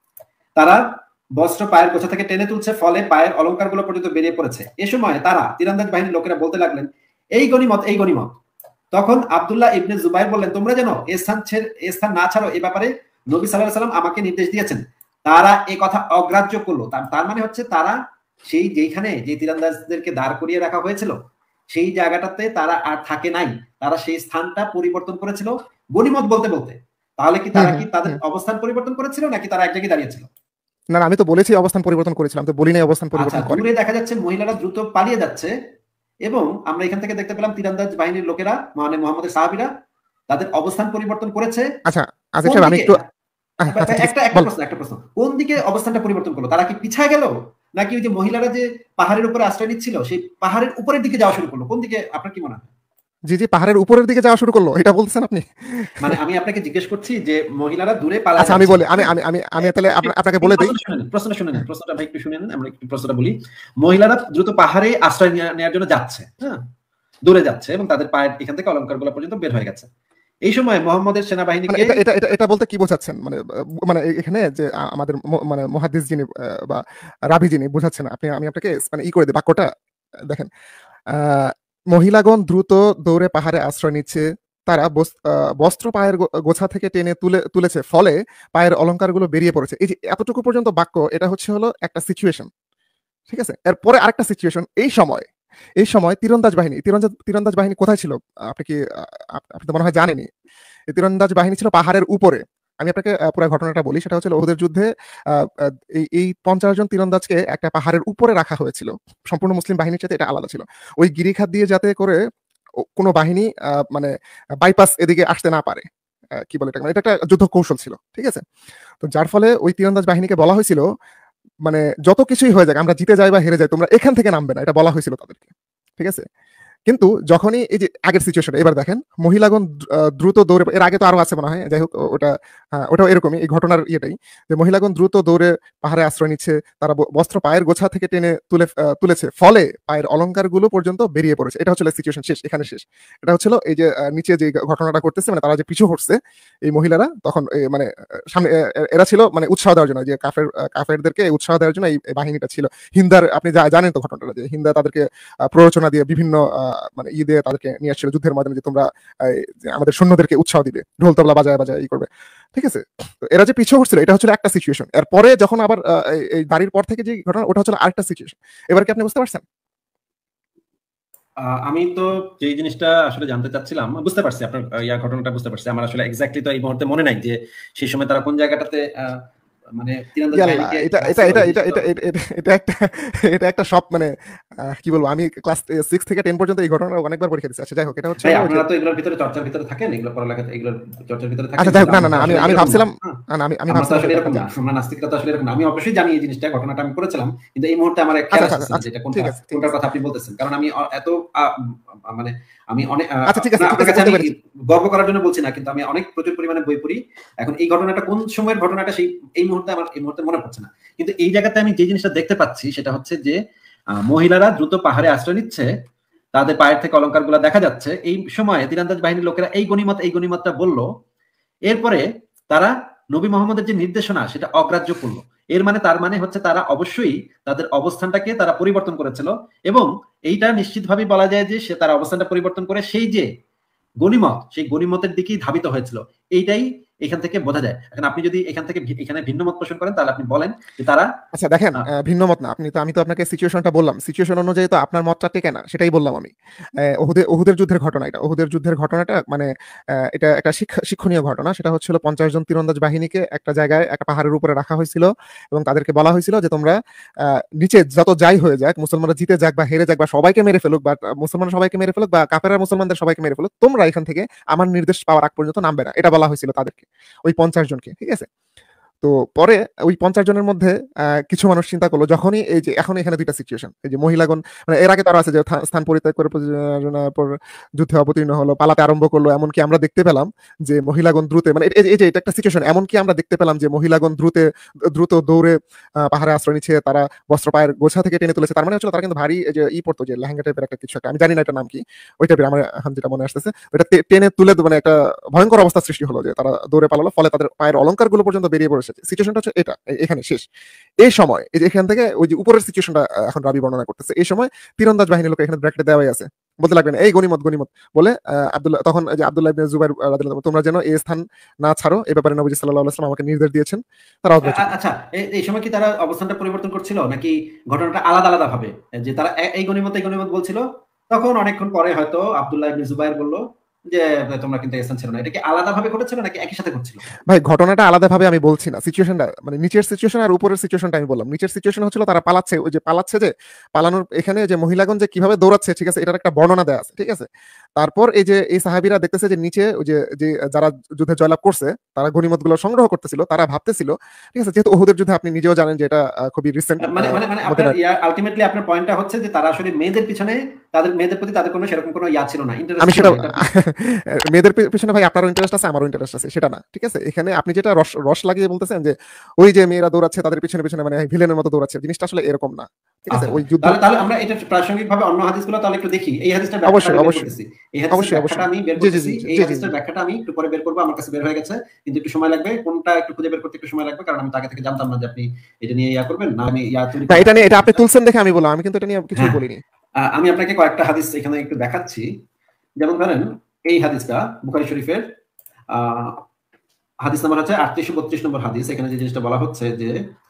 তারা বস্ত্র পায়ের গোছা থেকে টেনে তুলছে, ফলে পায়ের অলংকারগুলো পর্যন্ত বেরিয়ে পড়েছে। এ সময় তারা তীরন্দাজ বাহিনীর লোকেরা বলতে লাগলেন, "এই গনিমত, এই গনিমত।" তখন আব্দুল্লাহ ইবনে জুবাইর বললেন, "তোমরা যেন এ স্থান ছেড়ে এ স্থান না ছাড়ো, এ ব্যাপারে নবী সাল্লাল্লাহু আলাইহি ওয়াসাল্লাম আমাকে নির্দেশ দিয়েছেন।" তারা এ কথা অগ্রাহ্য করলো। তার তার মানে হচ্ছে তারা সেই যেইখানে যে তীরন্দাজদেরকে দাঁড় করিয়ে রাখা হয়েছিল, সেই জায়গাটাতে তারা আর থাকে নাই। তারা সেই স্থানটা পরিবর্তন করেছিল গনিমত বলতে, বলতে। তাহলে কি হুম, তারা হুম, কি তাদের হুম। অবস্থান পরিবর্তন করেছিল নাকি তারা এক জায়গায় দাঁড়িয়েছিল? না, না আমি তো বলেছি অবস্থান পরিবর্তন করেছিলাম। তো বলি নাই অবস্থান আচ্ছা, পরিবর্তন দূরে করেনি। দেখা যাচ্ছে মহিলারা দ্রুত পালিয়ে যাচ্ছে এবং আমরা এখান থেকে দেখতে পেলাম তীরন্দাজ বাহিনীর লোকেরা মানে মুহাম্মদের সাহাবীরা তাদের অবস্থান পরিবর্তন করেছে। আচ্ছা, আসিফ কোন সাহেব আমি দিকে? একটু আহ ভা আচ্ছা ভাই ঠিক আছে একটা একটা বলেন। প্রশ্ন, একটা প্রশ্ন। কোন দিকে অবস্থানটা পরিবর্তন করলো? তারা কি পিছায় গেল? নাকি ওই যে মহিলারা যে পাহাড়ের উপরে আশ্রয় নিচ্ছিল, সেই পাহাড়ের উপরের দিকে যাওয়া শুরু করলো? কোন দিকে আপনার কি মনে হয়? জি, জি পাহাড়ের উপরের দিকে যাওয়া শুরু করল। এটা বলতেছেন আপনি? মানে আমি আপনাকে জিজ্ঞেস করছি যে মহিলারা দূরে পালায় আচ্ছা আমি যাচ্ছিল। বলি আমি হ্যাঁ? আমি আমি এ আমি তাহলে একটু আপনা আপনাকে একটু বলে দেই। প্রশ্নটা শুনে নিন, প্রশ্নটা শুনে নিন। হ্যাঁ, প্রশ্নটা ভাই একটু শুনে নিন। আমরা একটু প্রশ্নটা বলি। মহিলারা দ্রুত পাহাড়ে আশ্রয় নেয়া নেয়ার জন্য যাচ্ছে। হ্যাঁ? দূরে যাচ্ছে এবং তাদের পায়ের এখান থেকে অলংকারগুলো পর্যন্ত বের হয়ে গেছে। এই সময় মুহাম্মদের মানে সেনাবাহিনীকে এটা এটা এটা এটা বলতে কি বোঝাচ্ছেন? মানে আ মানে এ এখানে যে আ আমাদের ম মানে মুহাদ্দিস যিনি আ বা রাবি যিনি বুঝাচ্ছেন। আপনি আমি আপনাকে মানে ই করে দেই বাক্যটা দেখেন। আ মহিলাগণ দ্রুত দৌড়ে পাহাড়ে আশ্রয় নিচ্ছে। তারা বস আ বস্ত্র পায়ের গো গোছা থেকে টেনে তুলে তুলেছে। ফলে পায়ের অলংকারগুলো বেরিয়ে পড়েছে। এই যে এতটুকু পর্যন্ত বাক্য এটা হচ্ছে হলো একটা সিচুয়েশন। ঠিক আছে? এরপরে আরেকটা সিচুয়েশন এই সময়, এই সময় তীরন্দাজ বাহিনী তীরন্দাজ তীরন্দাজ বাহিনী কোথায় ছিল? আ আপনি কি আ আপ আপনি তো মনে হয় জানেনই। এই তীরন্দাজ বাহিনী ছিল পাহাড়ের উপরে। আমি আপনাকে আ পুরা ঘটনাটা বলি। সেটা হচ্ছে উহুদের যুদ্ধে আ আ এই এই পঞ্চাশ জন তীরন্দাজকে একটা পাহাড়ের উপরে রাখা হয়েছিল। সম্পূর্ণ মুসলিম বাহিনীর চাইতে এটা আলাদা ছিল। ওই গিরিখাত দিয়ে যাতে করে ও কোন বাহিনী আ মানে বাইপাস এদিকে আসতে না পারে। আ কি বলে এটাকে? মানে এটা একটা যুদ্ধ কৌশল ছিল। ঠিক আছে? তো যার ফলে ওই তীরন্দাজ বাহিনীকে বলা হয়েছিল মানে যত কিছুই হয়ে যাক আমরা জিতে যাই বা হেরে যাই তোমরা এখান থেকে নামবে না। এটা বলা হয়েছিল তাদেরকে। ঠিক আছে? কিন্তু যখনই এই যে আগের সিচুয়েশন এবার দেখেন মহিলাগণ দ্রু আ দ্রুত দৌড়ে এর আগে তো আরো আছে মনে হয়। যাই হোক ও ওটা আ ওটাও এরকমই এই ঘটনার ইয়েটাই। যে মহিলাগণ দ্রুত দৌড়ে পাহাড়ে আশ্রয় নিচ্ছে। তারা ব বস্ত্র পায়ের গোছা থেকে টেনে তুলে আ তুলেছে। ফলে পায়ের অলংকারগুলো পর্যন্ত বেরিয়ে পড়েছে। এটা হচ্ছিল সিচুয়েশন শেষ, এখানে শেষ। এটা হচ্ছিল এই যে আ নিচে যে ঘটনাটা ঘটতেছে মানে তারা যে পিছু হটছে এই মহিলারা তখন এ মানে আ সামনে এ এ এরা ছিল মানে উৎসাহ দেওয়ার জন্য যে কাফের আ কাফেরদেরকে উৎসাহ দেওয়ার জন্য এই এই বাহিনীটা ছিল। হিন্দার আপনি জা জানেন তো ঘটনাটা যে হিন্দা তাদেরকে আ প্ররোচনা দিয়ে বিভিন্ন আ মানে ই দিয়ে তাদেরকে নিয়ে আসছিল যুদ্ধের ময়দানে যে তোমরা আমাদের সৈন্যদেরকে উৎসাহ দিবে, ঢোল তবলা বাজায় বাজায় ই করবে, ঠিক আছে। তো এরা যে পিছু হচ্ছিল এটা হচ্ছিল একটা সিচুয়েশন। এরপরে যখন আবার এই বাড়ির পর থেকে যে ঘটনা ওটা হচ্ছিল আরেকটা সিচুয়েশন। এবার কি আপনি বুঝতে পারছেন? আমি তো যে জিনিসটা আসলে জানতে চাচ্ছিলাম, বুঝতে পারছি আপনার ইয়া ঘটনাটা বুঝতে পারছি। আমার আসলে এক্স্যাক্টলি তো এই মুহূর্তে মনে নাই যে সেই সময় তারা কোন জায়গাটাতে মানে তীরন্দাজ বাহিনীকে এটা এটা এটা এটা এটা এটা একটা এটা একটা সব মানে কি বলবো, আমি ক্লাস সিক্স থেকে টেন পর্যন্ত এই ঘটনা অনেকবার পরীক্ষা দিচ্ছি। আচ্ছা যাই হোক, এটা হচ্ছে আপনারা তো এগুলোর ভিতরে চর্চার ভিতরে থাকেন, এগুলো পড়ালেখা এগুলোর চর্চার ভিতরে থাকেন। আচ্ছা যাই হোক, না না না আমি আমি ভাবছিলাম না আমি আমি ভাবছিলাম আসলে এরকম না, আমরা নাস্তিকরা তো আসলে এরকম না। আমি অবশ্যই জানি এই জিনিসটা, ঘটনাটা আমি করেছিলাম, কিন্তু এই মুহূর্তে আমার খেয়াল আসছে না যেটা কোনটা কোনটার কথা আপনি বলতেছেন। কারণ আমি এত মানে আমি অনেক আপনার কাছে আমি গর্ব করার জন্য বলছি না, কিন্তু আমি অনেক প্রচুর পরিমাণে বই পড়ি। এখন এই ঘটনাটা কোন সময়ের ঘটনাটা সেই এই মুহূর্তে আমার এই মুহূর্তে মনে পড়ছে না। কিন্তু এই জায়গাতে আমি যে জিনিসটা দেখতে পাচ্ছি সেটা হচ্ছে যে মহিলারা দ্রুত পাহাড়ে আশ্রয় নিচ্ছে, তাদের পায়ের থেকে অলঙ্কার গুলা দেখা যাচ্ছে। এই সময় তীরন্দাজ বাহিনীর লোকেরা এই গনিমত এই গনিমতটা বললো, এরপরে তারা নবী মোহাম্মদের যে নির্দেশনা সেটা অগ্রাহ্য করলো। এর মানে তার মানে হচ্ছে তারা অবশ্যই তাদের অবস্থানটাকে তারা পরিবর্তন করেছিল, এবং এইটা নিশ্চিতভাবে বলা যায় যে সে তারা অবস্থানটা পরিবর্তন করে সেই যে গনিমত সেই গনিমতের দিকেই ধাবিত হয়েছিল। এইটাই এখান থেকে বোঝা যায়। এখন আপনি যদি এখান থেকে এখানে ভিন্ন মত পোষণ করেন তাহলে আপনি বলেন যে তারা আচ্ছা দেখেন ভিন্ন মত না, আপনি তো আমি তো আপনাকে সিচুয়েশনটা বললাম, সিচুয়েশন অনুযায়ী তো আপনার মতটা টেকে না, সেটাই বললাম আমি। ওহুদের ওহুদের যুদ্ধের ঘটনা, এটা ওহুদের যুদ্ধের ঘটনাটা মানে এটা একটা শিক্ষণীয় ঘটনা। সেটা হচ্ছিল পঞ্চাশ জন তীরন্দাজ বাহিনীকে একটা জায়গায় একটা পাহাড়ের উপরে রাখা হয়েছিল এবং তাদেরকে বলা হয়েছিল যে তোমরা নিচে যত যাই হয়ে যাক, মুসলমানরা জিতে যাক বা হেরে যাক বা সবাইকে মেরে ফেলুক বা মুসলমান সবাইকে মেরে ফেলুক বা কাফেররা মুসলমানদের সবাইকে মেরে ফেলুক, তোমরা এখান থেকে আমার নির্দেশ পাওয়ার আগ পর্যন্ত নামবে না, এটা বলা হয়েছিল তাদেরকে, ওই পঞ্চাশ জনকে, ঠিক আছে। তো পরে ওই পঞ্চাশ জনের মধ্যে কিছু মানুষ চিন্তা করলো, যখনই এই যে এখন এখানে দুইটা সিচুয়েশন, এই যে মহিলাগণ মানে এর আগে তারা আছে যে স্থান পরিত্যাগ করে পর যুদ্ধে অবতীর্ণ হলো, পালাতে আরম্ভ করলো, এমনকি আমরা দেখতে পেলাম যে মহিলাগণ দ্রুত মানে এই যে এটা একটা সিচুয়েশন, এমনকি আমরা দেখতে পেলাম যে মহিলাগণ দ্রুত দ্রুত দৌড়ে পাহাড়ে আশ্রয় নিচ্ছে, তারা বস্ত্র পায়ের গোছা থেকে টেনে তুলেছে। তার মানে হচ্ছিল তারা কিন্তু ভারী যে ই পড়তো, যে লেহেঙ্গা টাইপের একটা কিছু একটা, আমি জানি না এটার নাম কি, ওই টাইপের আমার এখন যেটা মনে আসতেছে, ওইটা টেনে তুলে মানে একটা ভয়ঙ্কর অবস্থা সৃষ্টি হলো যে তারা দৌড়ে পালালো, ফলে তাদের পায়ের অলঙ্কার গুলো পর্যন্ত বেরিয়ে পড়েছে। সিচুয়েশনটা হচ্ছে এটা, এখানে শেষ। এই সময় এই যে এখান থেকে ওই যে উপরের সিচুয়েশনটা এখন রাবি বর্ণনা করতেছে, এই সময় তীরন্দাজ বাহিনীর লোক এখানে ব্র্যাকেটে দেওয়াই আছে, বলতে লাগবে না এই গনিমত গনিমত বলে আব্দুল্লাহ, তখন যে আব্দুল্লাহ ইবনে জুবাইর রাদিয়াল্লাহু আনহু, তোমরা যেন এই স্থান না ছাড়ো, এই ব্যাপারে নবী সাল্লাল্লাহু আলাইহি ওয়াসাল্লাম আমাকে নির্দেশ দিয়েছেন। তারা আচ্ছা এই সময় কি তারা অবস্থানটা পরিবর্তন করছিল নাকি ঘটনাটা আলাদা আলাদা ভাবে, যে তারা এই গনিমত এই গনিমত বলছিল, তখন অনেকক্ষণ পরে হয়তো আব্দুল্লাহ ইবনে জুবাইর বলল যে তোমরা কিন্তু স্থান ছিল না, এটা কি আলাদা ভাবে ঘটেছিল নাকি একই সাথে ঘটছিল? ভাই ঘটনাটা আলাদা ভাবে আমি বলছি না, সিচুয়েশনটা মানে নিচের সিচুয়েশন আর উপরের সিচুয়েশনটা আমি বললাম। নিচের সিচুয়েশন হচ্ছিল তারা পালাচ্ছে, ওই যে পালাচ্ছে যে পালানোর এখানে যে মহিলাগণ যে কিভাবে দৌড়াচ্ছে, ঠিক আছে, এটার একটা বর্ণনা দেয়া আছে, ঠিক আছে। তারপর এই যে এই সাহাবীরা দেখতেছে যে নিচে ওই যে যে যারা যুদ্ধে জয়লাভ করছে তারা গনিমতগুলো সংগ্রহ করতেছিল, তারা ভাবতেছিল, ঠিক আছে, যেহেতু উহুদের যুদ্ধে আপনি নিজেও জানেন যে এটা খুবই রিসেন্ট, মানে মানে মানে আপনার আলটিমেটলি আপনার পয়েন্টটা হচ্ছে যে তারা আসলে মেয়েদের পিছনে, তাদের মেয়েদের প্রতি তাদের কোনো সেরকম কোনো ইয়া ছিল না, ইন্টারেস্ট। আমি সেটা মেয়েদের পিছনে ভাই আপনারও ইন্টারেস্ট আছে আমারও ইন্টারেস্ট আছে, সেটা না, ঠিক আছে। এখানে আপনি যেটা রস রস লাগিয়ে বলতেছেন যে ওই যে মেয়েরা দৌড়াচ্ছে তাদের পিছনে পিছনে মানে ভিলেনের মতো দৌড়াচ্ছে, জিনিসটা আসলে এরকম না, ঠিক আছে। ওই যুদ্ধ তাহলে আমরা এটা প্রাসঙ্গিকভাবে অন্য হাদিসগুলো তাহলে একটু দেখি। এই হাদিসটা অবশ্যই অবশ্যই এই হাদিসের ব্যাখ্যাটা আমি বের করতেছি, এই হাদিসের ব্যাখ্যাটা আমি একটু পরে বের করব, আমার কাছে বের হয়ে গেছে, কিন্তু একটু সময় লাগবে, কোনটা একটু খুঁজে বের করতে একটু সময় লাগবে, কারণ আমি আগে থেকে জানতাম না যে আপনি এটা নিয়ে ইয়া করবেন না। আমি ইয়া তৈরি না, এটা নিয়ে এটা আপনি তুলছেন দেখে আমি বললাম, আমি কিন্তু এটা নিয়ে কিছু বলিনি। আমি আপনাকে কয়েকটা হাদিস এখানে একটু দেখাচ্ছি, যেমন ধরেন এই হাদিসটা বুখারী শরীফের হাদিস নাম্বার হচ্ছে আটত্রিশশো বত্রিশ নম্বর হাদিস। এখানে যে জিনিসটা বলা হচ্ছে যে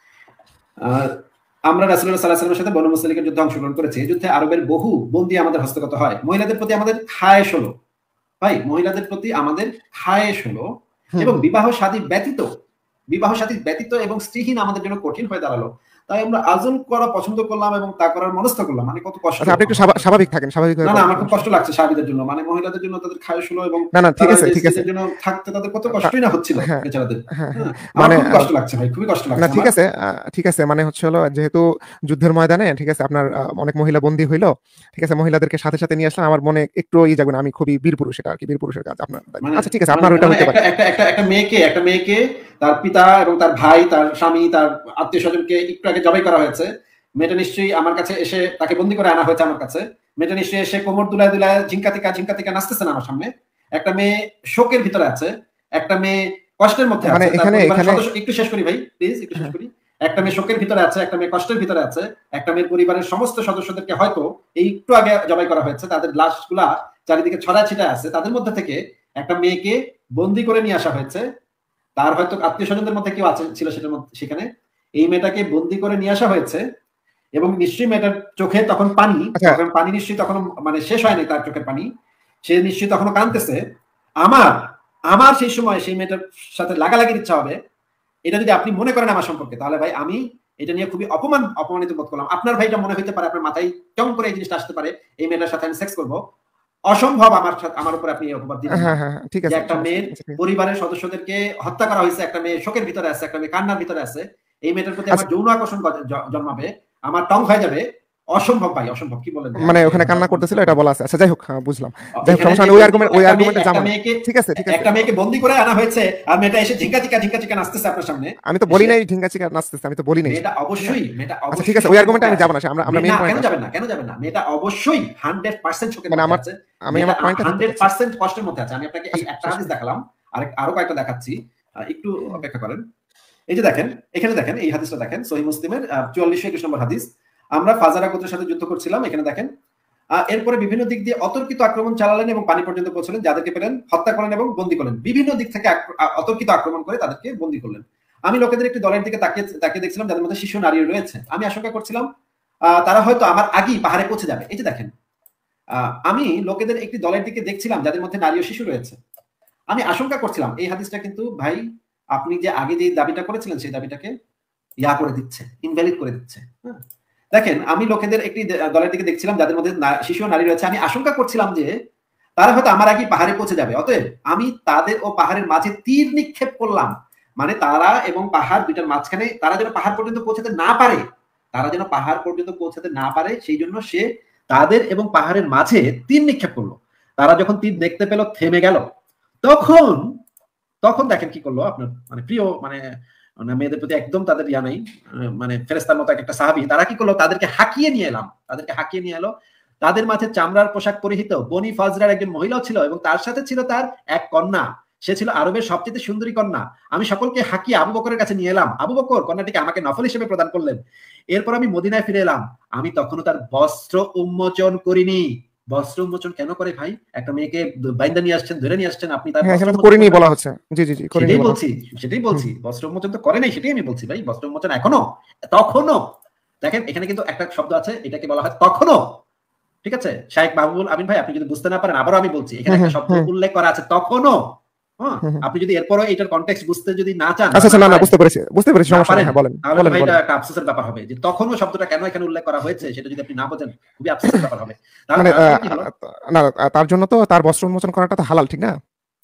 আমরা রাসূলুল্লাহ সাল্লাল্লাহু আলাইহি ওয়াসাল্লামের সাথে বনু মুসতালিকের যুদ্ধে অংশগ্রহণ করেছি। এই যুদ্ধে আরবের বহু বন্দী আমাদের হস্তগত হয়। মহিলাদের প্রতি আমাদের খায়েশ হলো, ভাই মহিলাদের প্রতি আমাদের খায়েশ হলো এবং বিবাহ শাদী ব্যতীত বিবাহ শাদী ব্যতীত এবং স্ত্রীহীন আমাদের জন্য কঠিন হয়ে দাঁড়ালো। তাই আমরা আজম করা পছন্দ করলাম এবং তা করার মনস্থ করলাম। মানে কত কষ্ট। আপনি একটু স্বাভাবিক থাকেন, স্বাভাবিক না না আমার খুব কষ্ট লাগছে সাহাবীদের জন্য, মানে মহিলাদের জন্য তাদের খায়েশ হলো এবং না না ঠিক আছে ঠিক আছে জন্য থাকতে তাদের কত কষ্টই না হচ্ছিল বেচারাদের। মানে খুব কষ্ট লাগছে ভাই, খুবই কষ্ট লাগছে। না ঠিক আছে ঠিক আছে মানে হচ্ছে হলো যেহেতু যুদ্ধের ময়দানে, ঠিক আছে, আপনার অনেক মহিলা বন্দী হইলো, ঠিক আছে, মহিলাদেরকে সাথে সাথে নিয়ে আসলাম, আমার মনে একটু ই যাবে না, আমি খুবই বীর পুরুষ, এটা আর কি বীর পুরুষের কাজ আপনার। আচ্ছা ঠিক আছে, আপনার ওটা হতে পারে। একটা একটা একটা মেয়েকে একটা মেয়েকে তার পিতা এবং তার ভাই, তার স্বামী, তার আত্মীয়স্বজনকে একটু আগে জবাই করা হয়েছে। মেয়েটা নিশ্চয়ই আমার কাছে এসে, তাকে বন্দী করে আনা হয়েছে আমার কাছে, মেয়েটা নিশ্চয়ই এসে কোমর দুলায় দুলায় ঝিঙ্কাতিকা ঝিঙ্কাতিকা নাচতেছে না আমার সামনে। একটা মেয়ে শোকের ভিতরে আছে, একটা মেয়ে কষ্টের মধ্যে আছে। মানে এখানে এখানে একটু শেষ করি ভাই প্লিজ, একটু শেষ করি। একটা মেয়ে শোকের ভিতরে আছে, একটা মেয়ে কষ্টের ভিতরে আছে, একটা মেয়ের পরিবারের সমস্ত সদস্যদেরকে হয়তো এই একটু আগে জবাই করা হয়েছে, তাদের লাশগুলা চারিদিকে ছড়া ছিটা আছে, তাদের মধ্যে থেকে একটা মেয়েকে বন্দি করে নিয়ে আসা হয়েছে। তার হয়তো আত্মীয় স্বজনদের মধ্যে কেউ আছে ছিল সেটার মধ্যে, সেখানে এই মেয়েটাকে বন্দি করে নিয়ে আসা হয়েছে এবং নিশ্চয়ই মেয়েটার চোখে তখন পানি, তখন পানি নিশ্চয়ই তখন মানে শেষ হয়নি তার চোখের পানি, সে নিশ্চয়ই তখনও কাঁদতেছে। আমার আমার সেই সময় সেই মেয়েটার সাথে লাগালাগির ইচ্ছা হবে, এটা যদি আপনি মনে করেন আমার সম্পর্কে, তাহলে ভাই আমি এটা নিয়ে খুবই অপমান অপমানিত বোধ করলাম। আপনার ভাইটা মনে হইতে পারে, আপনার মাথায় কেমন করে এই জিনিসটা আসতে পারে, এই মেয়েটার সাথে আমি সেক্স করবো, অসম্ভব আমার আমার উপর আপনি অপবাদ দিবেন। যে একটা মেয়ের পরিবারের সদস্যদেরকে হত্যা করা হয়েছে, একটা মেয়ে শোকের ভিতরে আছে, একটা মেয়ে কান্নার ভিতরে আছে, এই মেয়েটার প্রতি আমার যৌন আকর্ষণ জন্মাবে, আমার টং হয়ে যাবে, অসম্ভব ভাই, অসম্ভব। কি বলেন? মানে ওখানে কান্না করতেছিল এটা বলা আছে। আচ্ছা যাই হোক, বুঝলাম। যাই হোক, সমস্যা নেই, ওই আর্গুমেন্ট ওই আর্গুমেন্টে যাব না। ঠিক আছে, ঠিক আছে। একটা মেয়েকে বন্দি করে আনা হয়েছে আর মেয়েটা এসে ঝিঙ্কা চিকা ঝিঙ্কা চিকা নাচতেছে আপনার সামনে। আমি তো বলি নাই ঝিঙ্কা চিকা নাচতেছে, আমি তো বলি নাই। মেয়েটা অবশ্যই, মেয়েটা অবশ্যই। আচ্ছা ঠিক আছে, ওই আর্গুমেন্টে আমি যাব না। আমরা আমরা মেইন পয়েন্ট। কেন যাবেন না? কেন যাবেন না? মেয়েটা অবশ্যই একশো পার্সেন্ট শোকের মধ্যে আছে। আমি আমার পয়েন্টটা একশো পার্সেন্ট কষ্টের মধ্যে আছে। আমি আপনাকে এই একটা হাদিস দেখালাম, আর আরো কয়েকটা দেখাচ্ছি, একটু অপেক্ষা করেন। এই যে দেখেন, এখানে দেখেন, এই হাদিসটা দেখেন, সহিহ মুসলিমের চুয়াল্লিশশো একুশ নম্বর হাদিস। আমরা ফাজারা গোত্রের সাথে যুদ্ধ করছিলাম, এখানে দেখেন, এরপরে বিভিন্ন দিক দিয়ে অতর্কিত আক্রমণ চালালেন এবং পানি পর্যন্ত পৌঁছলেন, যাদেরকে পেলেন হত্যা করলেন এবং বন্দী করলেন। বিভিন্ন দিক থেকে অতর্কিত আক্রমণ করে তাদেরকে বন্দী করলেন। আমি লোকেদের একটি দলের দিকে তাকিয়ে তাকিয়ে দেখছিলাম যাদের মধ্যে শিশু নারী রয়েছে। আমি আশঙ্কা করছিলাম তারা হয়তো আমার আগেই পাহাড়ে পৌঁছে যাবে। এই যে দেখেন, আমি লোকেদের একটি দলের দিকে দেখছিলাম যাদের মধ্যে নারী ও শিশু রয়েছে। আমি আশঙ্কা করছিলাম, এই হাদিসটা কিন্তু ভাই আপনি যে আগে যে দাবিটা করেছিলেন সেই দাবিটাকে ইয়া করে দিচ্ছে, ইনভ্যালিড করে দিচ্ছে। হ্যাঁ, দেখেন, আমি লোকেদের একটি দলের দিকে দেখছিলাম যাদের মধ্যে শিশু ও নারী রয়েছে। আমি আশঙ্কা করছিলাম যে তারা হয়তো আমার আগে পাহাড়ে পৌঁছে যাবে, অতএব আমি তাদের ও পাহাড়ের মাঝে তীর নিক্ষেপ করলাম, মানে তারা এবং পাহাড় দুইটার মাঝখানে, তারা যেন পাহাড় পর্যন্ত পৌঁছাতে না পারে, তারা যেন পাহাড় পর্যন্ত পৌঁছাতে না পারে, সেই জন্য সে তাদের এবং পাহাড়ের মাঝে তীর নিক্ষেপ করলো। তারা যখন তীর দেখতে পেল, থেমে গেল, তখন তখন দেখেন কি করলো আপনার মানে প্রিয় মানে মেয়েদের প্রতি একদম তাদের ইয়া নাই, মানে ফেরেস্তার মতো একটা সাহাবী, তারা কি করলো, তাদেরকে হাঁকিয়ে নিয়ে এলাম, তাদেরকে হাঁকিয়ে নিয়ে এলো। তাদের মাঝে চামড়ার পোশাক পরিহিত বনি ফাজরার একজন মহিলাও ছিল এবং তার সাথে ছিল তার এক কন্যা, সে ছিল আরবের সবচেয়ে সুন্দরী কন্যা। আমি সকলকে হাঁকিয়ে আবু বকরের কাছে নিয়ে এলাম, আবু বকর কন্যাটিকে আমাকে নফল হিসেবে প্রদান করলেন। এরপর আমি মদিনায় ফিরে এলাম, আমি তখনও তার বস্ত্র উন্মোচন করিনি। বস্ত্র উন্মোচন কেন করে ভাই? একটা মেয়েকে বাইন্দা নিয়ে আসছেন, ধরে নিয়ে আসছেন, আপনি তার করিনি বলা হচ্ছে। জি জি জি, সেটাই বলছি, সেটাই বলছি, বস্ত্র উন্মোচন তো করে নাই, সেটাই আমি বলছি ভাই। বস্ত্র উন্মোচন এখনো, তখনও দেখেন এখানে কিন্তু একটা শব্দ আছে, এটাকে বলা হয় তখনও। ঠিক আছে শাইখ মাহবুবুল আমিন ভাই, আপনি যদি বুঝতে না পারেন আবারও আমি বলছি, এখানে একটা শব্দ উল্লেখ করা আছে তখনও। হ্যাঁ, আপনি যদি এরপরও এটার কনটেক্সট বুঝতে যদি না চান, আচ্ছা না না বুঝতে পেরেছি, বুঝতে পেরেছি, সমস্যা নেই, বলেন বলেন। ভাই এটা একটা আফসোসের ব্যাপার হবে যে তখনও শব্দটা কেন এখানে উল্লেখ করা হয়েছে, সেটা যদি আপনি না বোঝেন খুবই আফসোসের ব্যাপার হবে। মানে না, তার জন্য তো তার বস্ত্র উন্মোচন করাটা তো হালাল, ঠিক না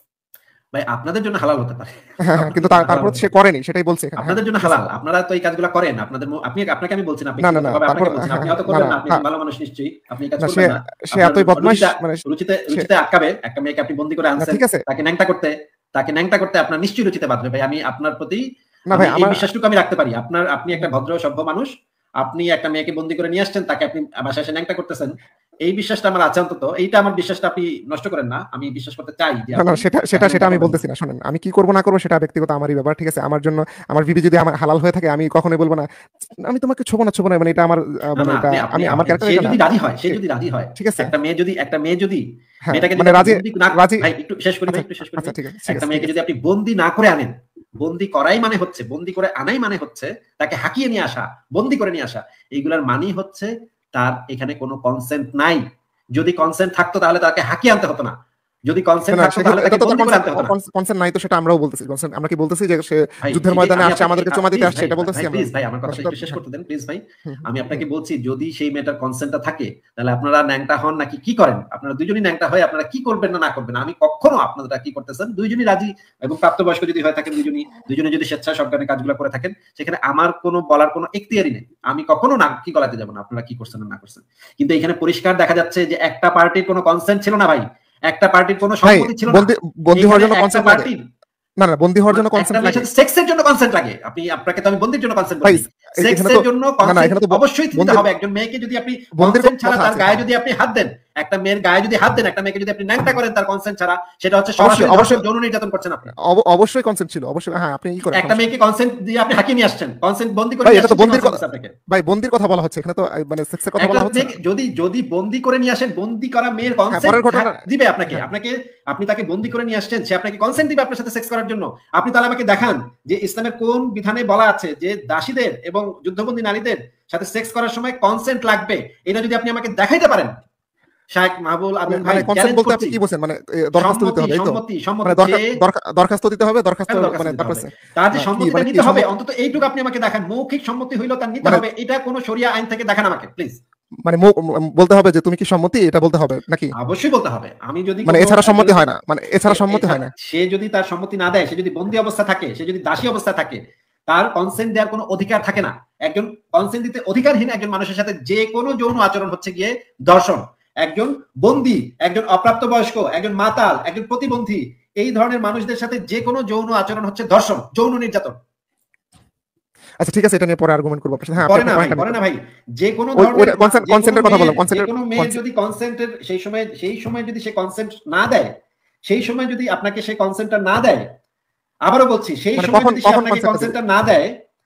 ভাই? আপনাদের জন্য হালাল হতে পারে, কিন্তু তারপর সে করেনি, সেটাই বলছে। আপনাদের জন্য হালাল, আপনারা তো এই কাজগুলো করেন, আপনাদের আপনি আপনাকে আমি বলছি না, আপনি আপনাকে বলছি, আপনি হয়তো করবেন না, আপনি ভালো মানুষ নিশ্চয়ই, আপনি এই কাজ করবেন না। সে এতই বদমাশ, মানে রুচিতে রুচিতে আটকাবে। একটা মেয়েকে আপনি বন্দি করে আনছেন, তাকে ন্যাংটা করতে তাকে ন্যাংটা করতে আপনার নিশ্চয়ই রুচিতে বাঁধবে ভাই। আমি আপনার প্রতি এই বিশ্বাসটুকু আমি রাখতে পারি। আপনার আপনি একটা ভদ্র সভ্য মানুষ, আপনি একটা মেয়েকে বন্দি করে নিয়ে আসছেন, তাকে আপনি বাসায় এসে ন্যাংটা করতেছেন, এই বিশ্বাসটা আমার আছে অন্তত। এইটা আমার বিশ্বাসটা আপনি নষ্ট করেন না, আমি বিশ্বাস করতে চাই যে না সেটা সেটা সেটা আমি বলতেছি না। শুনেন, আমি কি করব না করব সেটা ব্যক্তিগত আমারই ব্যাপার, ঠিক আছে? আমার জন্য আমার বিবি যদি আমার হালাল হয়ে থাকে, আমি কখনোই বলবো না আমি তোমাকে ছোবো না ছোবো না, মানে এটা আমার মানে এটা আমি আমার ক্যারেক্টার। সে যদি রাজি হয়, সে যদি রাজি হয়, ঠিক আছে? একটা মেয়ে যদি একটা মেয়ে যদি মেয়েটাকে মানে রাজি রাজি ভাই একটু শেষ করি ভাই, একটু শেষ করি। একটা মেয়েকে যদি আপনি বন্দি না করে আনেন, বন্দি করাই মানে হচ্ছে, বন্দি করে আনাই মানে হচ্ছে তাকে হাঁকিয়ে নিয়ে আসা, বন্দি করে নিয়ে আসা, এইগুলার মানেই হচ্ছে তার এখানে কোনো কনসেন্ট নাই। যদি কনসেন্ট থাকতো তাহলে তাকে হাঁকিয়ে আনতে হতো না, যদি কনসেন্ট থাকতো তাহলে তাকে বন্দি করে আনতে হতো না। কনসেন্ট নাই তো সেটা আমরাও বলতেছি। কনসেন্ট আমরা কি বলতেছি যে সে যুদ্ধের ময়দানে আসছে আমাদেরকে চুমা দিতে আসছে, এটা বলতেছি আমরা। প্লিজ ভাই আমার কথাটা একটু শেষ করতে দেন প্লিজ ভাই। আমি আপনাকে বলছি, যদি সেই মেয়েটার কনসেন্টটা থাকে তাহলে আপনারা ন্যাংটা হন নাকি কি করেন, আপনারা দুইজনই ন্যাংটা হয়, আপনারা কি করবেন না না করবেন, আমি কখনো আপনারা কি করতেছেন দুইজনই রাজি এবং প্রাপ্তবয়স্ক যদি হয়ে থাকেন, দুইজনই দুইজনে যদি স্বেচ্ছায় সজ্ঞানে কাজগুলো করে থাকেন, সেখানে আমার কোনো বলার কোনো এখতিয়ারই নেই, আমি কখনো না কি গলাতে যাব না আপনারা কি করছেন না করছেন। কিন্তু এখানে পরিষ্কার দেখা যাচ্ছে যে একটা পার্টির কোনো কনসেন্ট ছিল না ভাই, একটা পার্টির কোনো সম্মতি ছিল না। বন্দী হওয়ার জন্য কনসেন্ট লাগে না, না বন্দী হওয়ার জন্য কনসেন্ট লাগে, সেক্সের জন্য কনসেন্ট লাগে। আপনি আপনাকে তো আমি বন্দির জন্য কনসেন্ট বলি, সেক্সের জন্য কনসেন্ট অবশ্যই দিতে হবে। একজন মেয়েকে যদি আপনি কনসেন্ট ছাড়া তার গায়ে যদি আপনি হাত দেন, একটা মেয়ের গায়ে যদি হাত দেন, একটা মেয়েকে যদি আপনি ন্যাংটা করেন তার কনসেন্ট ছাড়া, সেটা হচ্ছে সরাসরি অবশ্যই যৌন নির্যাতন করছেন আপনি। অবশ্যই কনসেন্ট ছিল, অবশ্যই। হ্যাঁ, আপনি কি করেন, একটা মেয়েকে কনসেন্ট দিয়ে আপনি হাঁকিয়ে নিয়ে আসছেন, কনসেন্ট বন্দি করে ভাই, নিয়ে এটা তো আসছেন, বন্দির কথা আপনাকে ভাই, বন্দির কথা বলা হচ্ছে এখানে, তো মানে সেক্সের কথা বলা হচ্ছে। যদি যদি বন্দি করে নিয়ে আসেন, বন্দি করা মেয়ের কনসেন্ট দিবে আপনাকে, আপনাকে আপনি তাকে বন্দি করে নিয়ে আসছেন, সে আপনাকে কনসেন্ট দিবে আপনার সাথে সেক্স করার জন্য। আপনি তাহলে আমাকে দেখান যে ইসলামের কোন বিধানে বলা আছে যে দাসীদের এবং যুদ্ধবন্দী নারীদের সাথে সেক্স করার সময় কনসেন্ট লাগবে, এটা যদি আপনি আমাকে দেখাইতে পারেন শাইখ মাহবুব আমিন ভাই, কনসেন্ট বলতে আপনি কি বলছেন? মানে দরখাস্ত দিতে হবে, সম্মতি সম্মতি দরখাস্ত দিতে হবে, দরখাস্ত মানে তার যে সম্মতিটা নিতে হবে, অন্তত এইটুকু আপনি আমাকে দেখান, মৌখিক সম্মতি হইলো তার নিতে হবে, এটা কোন শরিয়া আইন থেকে দেখান আমাকে প্লিজ। মানে বলতে হবে যে তুমি কি সম্মতি, এটা বলতে হবে নাকি? অবশ্যই বলতে হবে। আমি যদি মানে এছাড়া সম্মতি হয় না, মানে এছাড়া সম্মতি হয় না। সে যদি তার সম্মতি না দেয়, সে যদি বন্দী অবস্থা থাকে, সে যদি দাসী অবস্থা থাকে, তার কনসেন্ট দেওয়ার কোনো অধিকার থাকে না। একজন কনসেন্ট দিতে অধিকারহীন একজন মানুষের সাথে যে কোনো যৌন আচরণ হচ্ছে গিয়ে দর্শন। একজন বন্দী, একজন অপ্রাপ্তবয়স্ক, একজন মাতাল, একজন প্রতিবন্ধী, এই ধরনের মানুষদের সাথে যে কোনো যৌন আচরণ হচ্ছে দর্শন, যৌন নির্যাতন। আচ্ছা ঠিক আছে, এটা নিয়ে পরে আর্গুমেন্ট করব। হ্যাঁ, পরে না ভাই, পরে না ভাই, যে কোনো ধরনের কনসেন্টের কথা বললাম, কনসেন্টের কোনো মেয়ে যদি কনসেন্টের সেই সময় সেই সময় যদি সে কনসেন্ট না দেয়, সেই সময় যদি আপনাকে সেই কনসেন্টটা না দেয়, আবারও বলছি, সেই সময় যদি সে আপনাকে কনসেন্টটা না দেয়,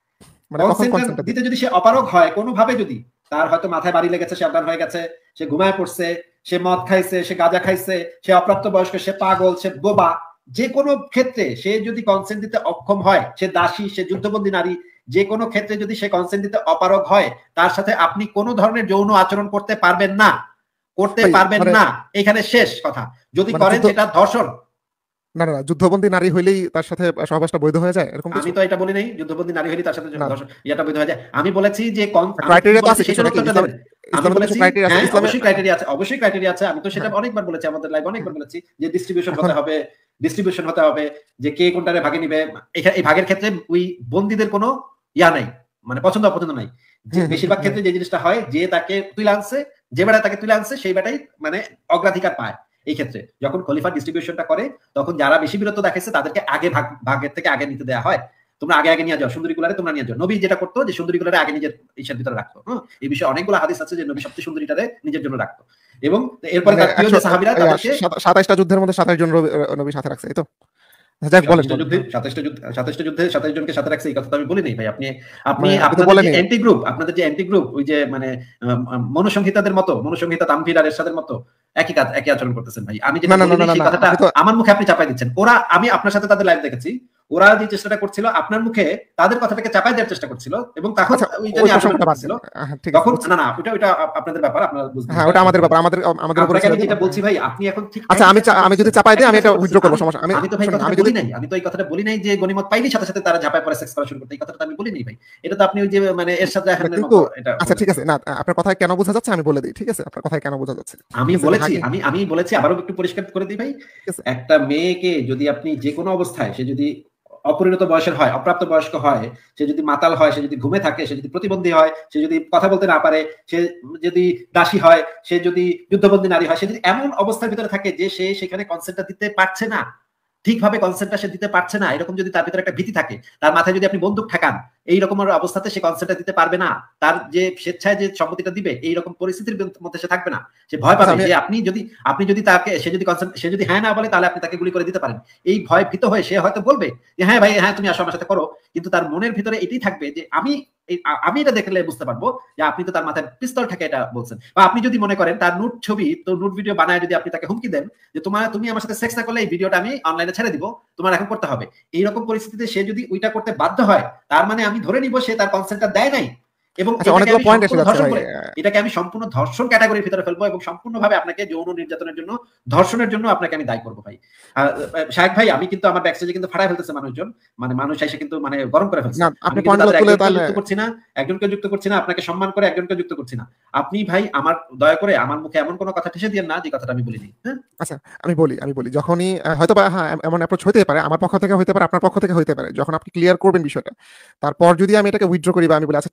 কনসেন্ট দিতে যদি সে অপারগ হয় কোনোভাবে, যদি তার হয়তো মাথায় বাড়ি লেগেছে, সে অজ্ঞান হয়ে গেছে, সে ঘুমায় পড়ছে, সে মদ খাইছে, সে গাঁজা খাইছে, সে অপ্রাপ্ত বয়স্ক, সে পাগল, সে বোবা, যে কোনো ক্ষেত্রে সে যদি কনসেন্ট দিতে অক্ষম হয়, সে দাসী, সে যুদ্ধবন্দী নারী, যে কোনো ক্ষেত্রে যদি সে কনসেন্ট দিতে অপারগ হয়, তার সাথে আপনি কোনো ধরনের যৌন আচরণ করতে পারবেন না, করতে পারবেন না, এখানে শেষ কথা। যদি করেন সেটা ধর্ষণ। না না, যুদ্ধবন্দী নারী হইলেই তার সাথে সহবাসটা বৈধ হয়ে যায় এরকম? আমি তো এটা বলি নাই যুদ্ধবন্দী নারী হইলেই তার সাথে এটা বৈধ হয়ে যায়। আমি বলেছি যে ক্রাইটেরিয়া তো আছে কিছু নাকি? আমি বলেছি অবশ্যই ক্রাইটেরিয়া আছে, অবশ্যই ক্রাইটেরিয়া আছে। আমি তো সেটা অনেকবার বলেছি, আমাদের লাইভ অনেকবার বলেছি যে ডিস্ট্রিবিউশন হতে হবে, ডিস্ট্রিবিউশন হতে হবে, যে কে কোনটারে ভাগে নিবে। এই ভাগের ক্ষেত্রে ওই বন্দীদের কোনো ইয়া নাই, মানে পছন্দ অপছন্দ নাই। বেশিরভাগ ক্ষেত্রে যে জিনিসটা হয়, যে তাকে তুলে আনছে, যে বেটায় তাকে তুলে আনছে, সেই বেটাই মানে অগ্রাধিকার পায়। এই ক্ষেত্রে যখন খলিফা ডিস্ট্রিবিউশনটা করে, তখন যারা বেশি বীরত্ব দেখাচ্ছে তাদেরকে আগে ভাগ ভাগের থেকে আগে নিতে দেওয়া হয়। তোমরা আগে আগে নিয়ে যাও, সুন্দরী গুলারে তোমরা নিয়ে যাও। নবী যেটা করতো যে সুন্দরী গুলারে আগে নিজের ইচ্ছার ভিতরে রাখতো। হ্যাঁ, এই বিষয়ে অনেকগুলো হাদিস আছে যে নবী সবচেয়ে সুন্দরীটারে নিজের জন্য রাখতো, এবং এরপরে তার প্রিয় যে সাহাবীরা তাদেরকে সাতাশটা যুদ্ধের মধ্যে সাতাশ জন নবী সাথে রাখছে, এই তো? যাক, বলেন। সাতাশটা যুদ্ধে সাতাশটা যুদ্ধে সাতাশ জনকে সাথে রাখছে, এই কথা তো আমি বলি নাই ভাই। আপনি আপনি আপনাদের যে অ্যান্টি গ্রুপ, আপনাদের যে অ্যান্টি গ্রুপ, ওই যে মানে মনুসংহিতাদের মতো, মনুসংহিতা তানভীর আর এরশাদের মতো একই কাজ, একই আচরণ করতেছেন ভাই। আমি যেটা বলি সেই কথাটা আমার মুখে আপনি চাপাই দিচ্ছেন। ওরা, আমি আপনার সাথে তাদের লাইভ দেখেছি, ওরা যে চেষ্টাটা করছিল আপনার মুখে তাদের কথাটাকে চাপাই দেওয়ার চেষ্টা করছিল, এবং তখন ওইটা নিয়ে আলোচনা করছিল। তখন না না, ওটা ওটা আপনাদের ব্যাপার, আপনারা বুঝবেন। হ্যাঁ, ওটা আমাদের ব্যাপার, আমাদের আমাদের উপরে আমি যেটা বলছি ভাই, আপনি এখন ঠিক। আচ্ছা, আমি আমি যদি চাপাই দেই, আমি এটা উইথড্র করব, সমস্যা। আমি আমি তো ভাই কথা বলি নাই, আমি তো এই কথাটা বলি নাই যে গনিমত পাইলি সাথে সাথে তারা ঝাঁপায় পড়ে সেক্স করা শুরু করতে, এই কথাটা আমি বলি নাই ভাই। এটা তো আপনি ওই যে মানে এর সাথে এখানের মতো এটা। আচ্ছা ঠিক আছে, না আপনার কথায় কেন বোঝা যাচ্ছে আমি বলে দিই, ঠিক আছে? আপনার কথায় কেন বোঝা যাচ্ছে আমি বলেছি, আমি আমি বলেছি, আবারও একটু পরিষ্কার করে দিই ভাই। একটা মেয়েকে যদি আপনি যে কোনো অবস্থায়, সে যদি অপরিণত বয়সের হয়, অপ্রাপ্ত বয়স্ক হয়, সে যদি মাতাল হয়, সে যদি ঘুমে থাকে, সে যদি প্রতিবন্ধী হয়, সে যদি কথা বলতে না পারে, সে যদি দাসী হয়, সে যদি যুদ্ধবন্দী নারী হয়, সে যদি এমন অবস্থার ভিতরে থাকে যে সে সেখানে কনসেন্টটা দিতে পারছে না, ঠিকভাবে কনসেন্টটা সে দিতে পারছে না, এরকম যদি তার ভিতরে একটা ভীতি থাকে, তার মাথায় যদি আপনি বন্দুক ঠেকান, এইরকম অবস্থাতে সে কনসেন্টটা দিতে পারবে না। তার যে স্বেচ্ছায় যে সম্মতিটা দিবে, এইরকম পরিস্থিতির মধ্যে সে থাকবে না। সে ভয় পাবে যে আপনি যদি আপনি যদি তাকে, সে যদি কনসেন্ট, সে যদি হ্যাঁ না বলে, তাহলে আপনি তাকে গুলি করে দিতে পারেন। এই ভয় ভীত হয়ে সে হয়তো বলবে যে হ্যাঁ ভাই, হ্যাঁ তুমি আসো আমার সাথে করো, কিন্তু তার মনের ভিতরে এটাই থাকবে যে আমি আমি এটা দেখলে বুঝতে পারবো যে আপনি তো তার মাথায় পিস্তল ঠেকে এটা বলছেন। বা আপনি যদি মনে করেন তার নুট ছবি, তো নুট ভিডিও বানায় যদি আপনি তাকে হুমকি দেন যে তোমার তুমি আমার সাথে সেক্স না করলে এই ভিডিওটা আমি অনলাইনে ছেড়ে দিব, তোমার এখন করতে হবে, এইরকম পরিস্থিতিতে সে যদি ওইটা করতে বাধ্য হয়, তার মানে আমি ধরে নিব সে তার কনসেন্টটা দেয় নাই, এবং এটাকে আমি সম্পূর্ণ ধর্ষণ ক্যাটাগরির ভিতরে ফেলবো, এবং সম্পূর্ণভাবে আপনাকে যৌন নির্যাতনের জন্য, ধর্ষণের জন্য আপনাকে আমি দায়ী করবো ভাই। শাহেক ভাই, আমি কিন্তু আমার ব্যাকস্টেজে কিন্তু ফাটাই ফেলতেছে মানুষজন, মানে মানুষ এসে কিন্তু মানে গরম করে ফেলছে। আমি যুক্ত করছি না, একজনকে যুক্ত করছি না, আপনাকে সম্মান করে একজনকে যুক্ত করছি না। আপনি ভাই আমার দয়া করে আমার মুখে এমন কোনো কথা ঠেসে দিয়েন না যে কথাটা আমি বলিনি। হ্যাঁ, আচ্ছা আমি বলি, আমি বলি যখনই হয়তো বা হ্যাঁ এমন অ্যাপ্রোচ হতে পারে, আমার পক্ষ থেকে হতে পারে, আপনার পক্ষ থেকে হতে পারে, যখন আপনি ক্লিয়ার করবেন বিষয়টা, তারপর যদি আমি এটাকে উইথড্র করি বা আমি বলি আচ্ছা ঠিক আছে,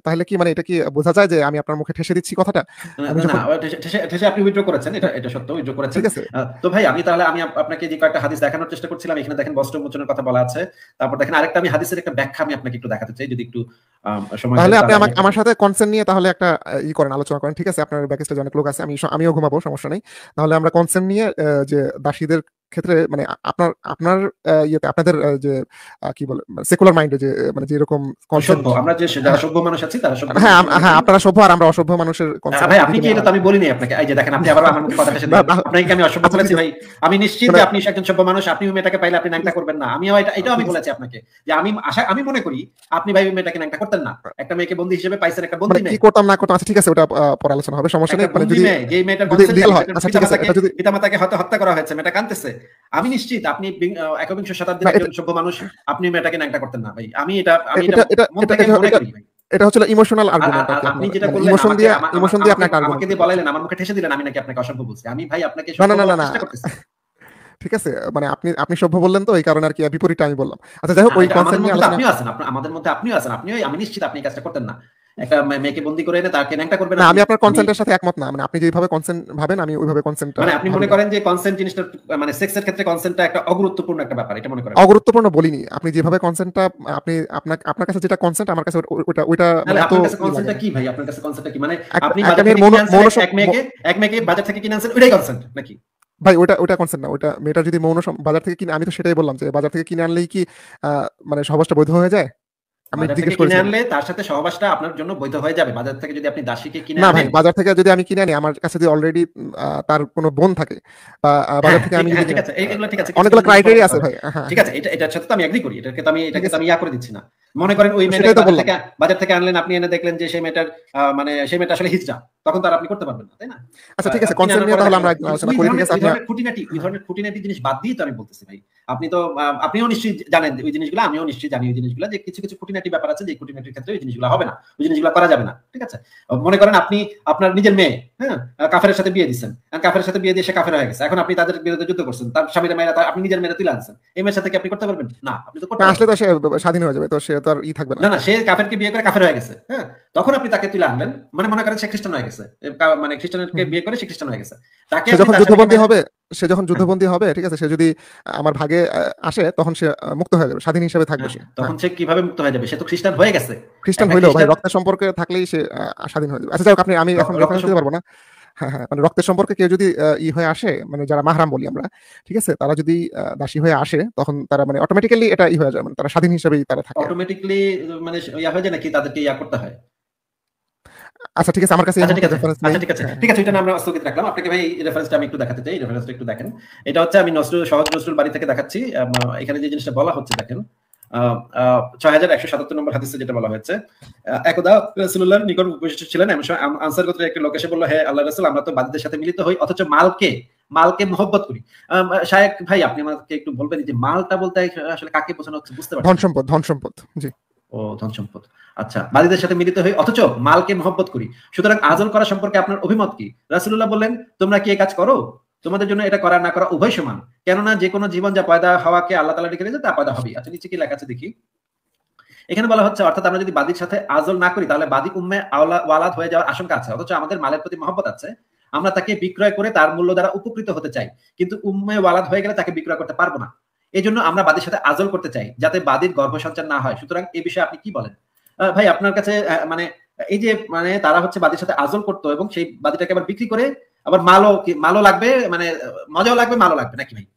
তাহলে কি মানে এটা কি বোঝা যায় যে আমি আপনার মুখে ঠেসে দিচ্ছি কথাটা? না, আমি না, যখন না, ঠেসে ঠেসে ঠেসে আপনি উইথড্র করেছেন। এটা এটা সত্য উইথড্র করেছেন। ঠিক আছে। আ তো ভাই আমি তাহলে আমি আপ আপনাকে যে কয়েকটা হাদিস দেখানোর চেষ্টা করছিলাম, এখানে দেখেন বস্ত্র উন্মোচনের কথা বলা আছে। তারপর দেখেন আরেকটা আমি হাদিসের একটা ব্যাখ্যা আমি আপনাকে একটু দেখাতে চাই যদি একটু আ সময় তাহলে দেন আপনি তাহলে আমি আমাকে আমার সাথে কনসেন্ট নিয়ে তাহলে একটা আ ই করেন, আলোচনা করেন। ঠিক আছে? আপনার ব্যাকস্টেজে অনেক লোক আছে। আমি স আমিও ঘুমাবো, সমস্যা নেই। তাহলে আমরা কনসেন্ট নিয়ে আ যে দাসীদের ক্ষেত্রে মানে আ আপনার আপনার আ ইয়েতে আপনাদের আ যে আ কি বলে সেকুলার মাইন্ড এ যে মানে যেরকম কনসেন্ট সভ্য আমরা যে যারা হ্যাঁ, সভ্য মানুষ আছি তারা সভ্য হ্যাঁ, জিনিস আম মনে হ্যাঁ, করি। আপনারা সভ্য আর আমরা অসভ্য মানুষের আ কনসেপ্ট ভাই আপনি দিকে কি নিয়ে এটা তো আমি বলিনি আপনাকে। এই যে দেখেন আপনি আবার আমার মুখে কথা ঠেসে না, দিলেন। না, আপনাকে কি আমি অসভ্য আচ্ছা ঠিক বলেছি আছে। ভাই? আমি নিশ্চিত মানে যে আপনি একজন সভ্য মানুষ। আপনি ওই মেয়েটাকে পাইলে আপনি ন্যাংটা করবেন না। আমিও এটা এটাও আমি ঠিক আছে। বলেছি আপনাকে। যে আমি আশা আমি মনে করি আপনি ভাই ওই মেয়েটাকে ন্যাংটা করতেন না। একটা মেয়েকে বন্দী হিসেবে পাইছেন, একটা মানে বন্দী কি মেয়ে। করতাম না করতাম, আচ্ছা ঠিক আছে, ওটা আ পরে আলোচনা হবে, সমস্যা নেই। একটা মানে বন্দী যদি মেয়ে, যেই মেয়েটার যদি কনসেন্ট লিগ্যাল নাই, হয়, যেটার আচ্ছা ঠিক আছে, পিতামাতাকে এটা যদি পিতামাতাকে হয়তো হত্যা করা হয়েছে, মেয়েটা কাঁদতেছে। আমি নিশ্চিত আপনি বিং আ একবিংশ শতাব্দীর না এটা একজন সভ্য মানুষ, আপনি মেয়েটাকে ন্যাংটা করতেন না ভাই। আমি এটা এ আমি এটা এটা এটা মন এটা থেকে এটা মনে এটা করি ভাই। এটা হচ্ছে ইমোশনাল আর আর আর্গুমেন্ট আর আরকি আপনি আপনার। যেটা মানে করলেন ইমোশন আমাকে দিয়ে আমা আমা ইমোশন দিয়ে আপনি আমাকে একটা আর্গুমেন্ট আমাকে দিয়ে করতে চাচ্ছেন। বলাইলেন, আমার মুখে ঠেসে দিলেন আমি নাকি আপনাকে অসভ্য বলছি। আমি ভাই আপনাকে না, সভ্য না, না, না, বলার না। চেষ্টা করতেছি। ঠিক আছে? মানে আপনি আপনি সভ্য বললেন তো এই কারণে আরকি বিপরীতটা আমি বললাম। আচ্ছা যাই হোক না, ওই এটা আমাদের কনসেন্ট নিয়ে মধ্যে তো আলোচনা। আপনিও আছেন। আপনা আমাদের মধ্যে আপনিও আছেন। আপনিও আমি নিশ্চিত আপনি এই কাজটা করতেন না। একটা মে মেয়েকে বন্দী করে এনে তাকে ন্যাংটা করবেন না, আপনি। আমি আপনার আমি কনসেন্ট এর সাথে একমত না। মানে আপনি যেভাবে কনসেন্ট ভাবেন আমি ওইভাবে কনসেন্টটা মানে আপনি ভাবি মনে না। করেন যে কনসেন্ট জিনিসটা মানে সেক্স এর ক্ষেত্রে কনসেন্টটা একটা অগুরুত্বপূর্ণ একটা ব্যাপার। এটা মনে করেন আপনি। অগুরুত্বপূর্ণ বলিনি। আপনি যেভাবে কনসেন্টটা আপনি আপনার আপনার কাছে যেটা কনসেন্ট আমার কাছে ও ওইটা ওইটা মানে তাহলে এত আপনার কাছে ই লাগে কনসেন্টটা না। কি ভাই? আপনার কাছে কনসেন্টটা কি? মানে একটা আপনি একটা বাজার মেয়ের থেকে মৌন কিনে আনছেন মৌন এক স এক ম মেয়েকে এক মেয়েকে বাজার থেকে কিনে আনছেন ওইটাই কনসেন্ট নাকি? ভাই ওইটা ওইটা কনসেন্ট না। ওইটা মেয়েটা যদি মৌন সম বাজার থেকে কিনে, আমি তো সেটাই বললাম যে বাজার থেকে কিনে আনলেই কি আ মানে সহবাসটা বৈধ হয়ে যায়? আমি বাজার থেকে জিজ্ঞেস কিনে করেছিলাম। আনলে তার সাথে সহবাসটা আপনার জন্য বৈধ হয়ে যাবে। বাজার থেকে যদি আপনি দাসীকে কিনে না ভাই, আনেন বাজার থেকে যদি আমি কিনে আনি, আমার কাছে যদি অলরেডি আ তার কোন বোন থাকে বা আ বাজার হ্যাঁ, থেকে ঠিক আমি যদি হ্যাঁ, ঠিক কিনে আছে। আ এ এগুলো ঠিক আছে। কিছু, অনেকগুলো কিছু জিনিস ফলো ক্রাইটেরিয়া করতে আছে হবে। ভাই। হ্যাঁ, ঠিক হ্যাঁ। আছে। এটা এটার সাথে তো আমি এগ্রি করি। এটাকে তো আমি ঠিক এটাকে তো আছে। আমি ইয়া করে দিচ্ছি না। মনে করেন ওই তো সেটাই মেয়েটাকে তো বাজার বললাম। থেকে বাজার থেকে আনলেন, আপনি এনে দেখলেন যে সেই মেয়েটার আ মানে সেই মেয়েটা আসলে হিজড়া। তখন তো আর আপনি করতে পারবেন না, তাই না? আচ্ছা আ ঠিক আছে, কিনে কনসেন্ট আনার নিয়ে পরে তাহলে দেখা আমরা গেল। একদিন ওই আলোচনা ওই করি। ঠিক ধরনের আছে? ওই আপনি ধরনের খুঁটিনাটি ওই ধরনের খুঁটিনাটি জিনিস বাদ দিয়েই তো আমি বলতেছি ভাই। আপনি তো আ আপনিও নিশ্চয়ই জানেন ওই জিনিসগুলো, আমিও নিশ্চয়ই জানি ওই জিনিসগুলো যে কিছু, কিছু খুঁটিনাটি ব্যাপার আছে যে খুঁটিনাটির ক্ষেত্রে ওই জিনিসগুলো হবে না। ওই জিনিসগুলো করা যাবে না। ঠিক আছে? মনে করেন আপনি আপনার নিজের মেয়ে, হ্যাঁ? কাফেরের সাথে বিয়ে দিচ্ছেন। কাফেরের সাথে বিয়ে দিয়ে সে কাফের হয়ে গেছে। এখন আপনি তাদের বিরুদ্ধে যুদ্ধ করছেন। তার স্বামীর মেয়েরা আপনি নিজের মেয়েরা তুলে আনছেন। এই মেয়ের সাথে কি আপনি করতে পারবেন? না, আপনি তো করতে না আসলে পারবেন তো না। সে স্বাধীন হয়ে যাবে। তো সে তো আর ই থাকবে না। না, না, সে কাফেরকে বিয়ে করে কাফের হয়ে গেছে। হ্যাঁ? তখন আপনি তাকে তুলে আনলেন। মানে মনে করেন সে খ্রিস্টান হয়ে গেছে। এ কা মানে খ্রিস্টানকে হুম। বিয়ে করে সে খ্রিস্টান হয়ে গেছে। তাকে সে আপনি যখন তার স্বামীকে যুদ্ধবন্দী মেনে হবে সে যখন হ্যাঁ, যুদ্ধবন্দী হবে, ঠিক আছে? সে যদি আমার ভাগে আ আসে তখন সে আ মুক্ত হয়ে যাবে। স্বাধীন হিসেবে থাকবে হ্যাঁ, সে। হ্যাঁ। তখন সে কিভাবে মুক্ত হয়ে যাবে? সে তো খ্রিস্টান হয়ে গেছে। খ্রিস্টান একটা হইলেও ভাই খ্রিস্টান রক্তের সম্পর্কে থাকলেই সে আ স্বাধীন হয়ে যাবে। আচ্ছা যাই হোক, আপনি আমি র এখন রক্ত রেফারেন্স দিতে সম্পর্ক পারব না। হ্যাঁ, হ্যাঁ। মানে রক্তের সম্পর্কে কেউ যদি আ ই হয়ে আসে, মানে যারা মাহরাম বলি আমরা, ঠিক আছে? তারা যদি আ দাসী হয়ে আসে তখন তারা মানে অটোমেটিক্যালি এটা ই হয়ে যায়। মানে তারা স্বাধীন হিসেবেই তারা থাকে আরকি। অটোমেটিক্যালি মানে ইয়া হয়ে যায় নাকি তাদেরকে ইয়া করতে হয়? আচ্ছা ঠিক আছে, আমার কাছে এই আচ্ছা ঠিক মুহূর্তে আছে, রেফারেন্স নেই। আচ্ছা ঠিক আছে, হ্যাঁ। ঠিক আছে, ওইটা না আমরা স্থগিত রাখলাম। আপনাকে ভাই এই রেফারেন্সটা আমি একটু দেখাতে চাই। এই রেফারেন্সটা একটু দেখেন। এটা হচ্ছে আমি নজরুল সহজ নজরুল বাড়ি থেকে দেখাচ্ছি। আম এখানে যে জিনিসটা বলা হচ্ছে দেখেন। আ আ ছয় হাজার একশো সাতাত্তর নম্বর হাদিসে যেটা বলা হয়েছে। আ একদা রাসূলুল্লাহর নিকট উপস্থিত ছিলেন এমন সময় আম আনসার গোত্রের একটি লোক এসে বলল, "হে আল্লাহর রাসূল, আমরা তো বাদীদের সাথে মিলিত হই অথচ মালকে মালকে মহব্বত করি।" আম শায়েখ ভাই আপনি আমাকে একটু বলবেন যে মালটা বলতে আসলে কাকে বোঝানো হচ্ছে বুঝতে পারছি ধন না। সম্পদ, ধন সম্পদ। জি। ও ধন সম্পদ। আচ্ছা, বাদীদের সাথে মিলিত হই অথচ মালকে মহব্বত করি। সুতরাং আজল করা সম্পর্কে আপনার অভিমত কি? রাসূলুল্লাহ বললেন, "তোমরা কি এই কাজ করো? তোমাদের জন্য এটা করা না করা উভয় সমান। কেননা যেকোনো জীবন যা পয়দা হওয়াকে আল্লাহ তাআলা ডেকে নিয়েছে তা পয়দা হবেই।" আচ্ছা নিচে কি লেখা আছে দেখি। এখানে বলা হচ্ছে অর্থাৎ আমরা যদি বাদীর সাথে আজল না করি তাহলে বাদী উম্মে আওলা ওয়ালাদ হয়ে যাওয়ার আশঙ্কা আছে। অথচ আমাদের মালের প্রতি মহব্বত আছে। আমরা তাকে বিক্রয় করে তার মূল্য দ্বারা উপকৃত হতে চাই। কিন্তু উম্মে ওয়ালাদ হয়ে গেলে তাকে বিক্রয় করতে পারব না। এজন্য আমরা বাদীর সাথে আজল করতে চাই যাতে বাদীর গর্ভসঞ্চার না হয়। সুতরাং এই বিষয়ে আপনি কি বলেন? আ ভাই আপনার কাছে আ মানে এই যে মানে তারা হচ্ছে বাদীর সাথে আজল করত এবং সেই বাদীটাকে আবার বিক্রি করে আবার মালও কি মালও লাগবে মানে মজাও লাগবে মালও লাগবে নাকি ভাই?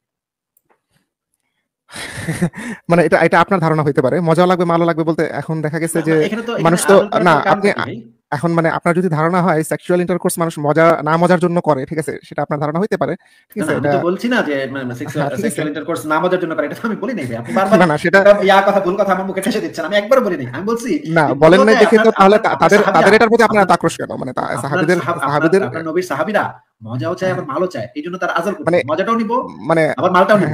মানে এটা এটা আপনার ধারণা হইতে পারে। মজাও লাগবে, মালও লাগবে বলতে এখন দেখা গেছে না, যে না এখানে তো মানুষ এখানে তো আজল করার না কোনো আপনি কারণটা কি আ ভাই? এখন মানে আপনার যদি ধারণা হয় সেক্সুয়াল ইন্টারকোর্স মানুষ মজা না মজার জন্য করে, ঠিক আছে? সেটা আপনার ধারণা হইতে পারে। ঠিক না, আছে? না আমি এটা তো বলছি না যে মানে সেক্সুয়াল হ্যাঁ, ঠিক আছে। সেক্সুয়াল ইন্টারকোর্স না মজার জন্য করে। এটা তো আমি বলি নাই ভাই। আপনি বারবার না, না সেটা একটা ইয়া কথা ভুল কথা আমার মুখে ঠেসে দিচ্ছেন। আমি একবারও বলি নাই। আমি বলছি না যে বলেন বোঝা নাই যায় দেখে আপনার তো তাহলে আপনার তা আপনার তাদের সাহাবীরা তাদের এটার প্রতি আপনার এত আপনার আক্রোশ কেন? মানে তা আপনার সাহাবীদের সাহাব আপনার সাহাবীদের আপনার নবীর সাহাবীরা মজাও চায় হ্যাঁ, আবার মালও চায়। এইজন্য তারা আজল করত। মানে মজাটাও নিবো মানে আবার মালটাও হ্যাঁ, নিবো। হ্যাঁ।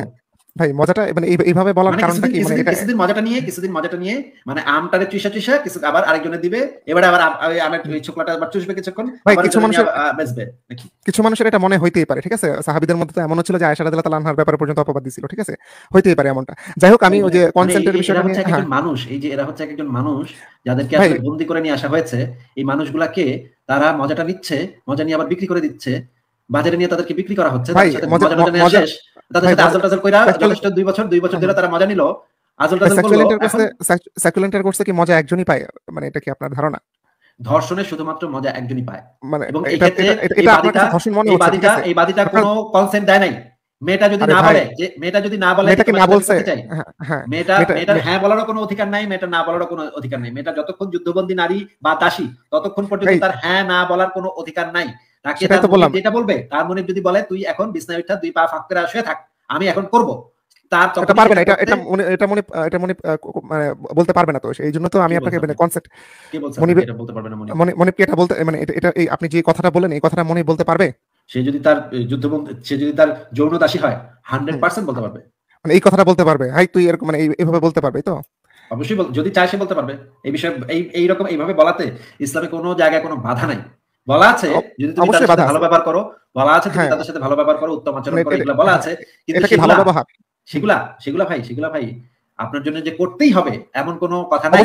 ভাই মজাটা মানে এইভাবে বলার মানে কারণটা কিছুদিন কি? মানে কিছুদিন কিছুদিন মজাটা নিয়ে কিছুদিন মজাটা নিয়ে মানে আমটারে চুষা চুষা কিছু আবার আরেকজনে দিবে, এবারে আবার আমের ওই ছোকলাটা আবার চুষবে কিছুক্ষণ, ভাই আবার কিছু মানুষের বেচবে নাকি? কিছু মানুষের এটা মনে হইতেই পারে, ঠিক আছে? সাহাবীদের মধ্যে তো এমনও ছিল যে আয়েশা রাদিয়াল্লাহু তাআলার ব্যাপারে পর্যন্ত অপবাদ দিছিল, ঠিক আছে? হইতেই পারে এমনটা। যাই হোক, আমি ওই যে কনসেন্টের বিষয়টা নিয়ে, হ্যাঁ মানুষ, এই যে এরা হচ্ছে একজন মানুষ যাদেরকে আসলে বন্দী করে নিয়ে আসা হয়েছে, এই মানুষগুলাকে তারা মজাটা নিচ্ছে, মজা নিয়ে আবার বিক্রি করে দিচ্ছে, বাজারে নিয়ে তাদেরকে বিক্রি করা হচ্ছে, তাদের সাথে মজা মজা নিয়ে শেষ, তাদের সাথে আজল টাজল কইরা যথেষ্ট দুই বছর দুই বছর ধরে তারা মজা নিল, আজল টাজল করলো। সার্কুলেন্টার কোর্সে কি মজা একজনই পায়? মানে এটা কি আপনার ধারণা? ধর্ষণে শুধুমাত্র মজা একজনই পায়, মানে এবং এই ক্ষেত্রে এই বাদীটা এই বাদীটা এই বাদীটা কোনো কনসেন্ট দেয় নাই। মেয়েটা যদি না বলে, যে মেয়েটা যদি না বলে মেয়েটাকে না বলছে, মেয়েটা মেয়েটার হ্যাঁ বলারও কোনো অধিকার নাই, মেয়েটা না বলারও কোনো অধিকার নাই। মেয়েটা যতক্ষণ যুদ্ধবন্দী নারী বা দাসী ততক্ষণ পর্যন্ত তার হ্যাঁ না বলার কোনো অধিকার নাই। তাকে যেটা বলবে, তার মনে যদি বলে তুই এখন বিছনায় উঠা দুই পা ফাঁক করে শুয়ে থাক, আমি এখন করব, তার এটা পারবে না, এটা এটা মনে এটা মনে এটা মনে মানে বলতে পারবে না। তো এই জন্য তো আমি আপনাকে মানে কনসেপ্ট কি বলছেন, এটা বলতে পারবে না মনে মনে মনে কি এটা বলতে মানে এটা এই আপনি যে কথাটা বলেন এই কথাটা মনে বলতে পারবে? সে যদি তার যুদ্ধবন্দী, সে যদি তার যৌন দাসী হয় হান্ড্রেড পার্সেন্ট বলতে পারবে, মানে এই কথাটা বলতে পারবে, হাই তুই এরকম মানে এইভাবে বলতে পারবে। তো অবশ্যই যদি চায় সে বলতে পারবে। এই বিষয়ে এই এইরকম এইভাবে বলাতে ইসলামে কোনো জায়গায় কোনো বাধা নাই। বলা আছে যদি তুমি তাদের সাথে ভালো ব্যবহার করো, বলা আছে তুমি তাদের সাথে ভালো ব্যবহার করো, উত্তম আচরণ করো, এগুলো বলা আছে। কিন্তু ভালো ব্যবহার সেগুলা সেগুলা ভাই সেগুলা ভাই আপনার জন্য যে করতেই হবে এমন কোনো কথা নাই।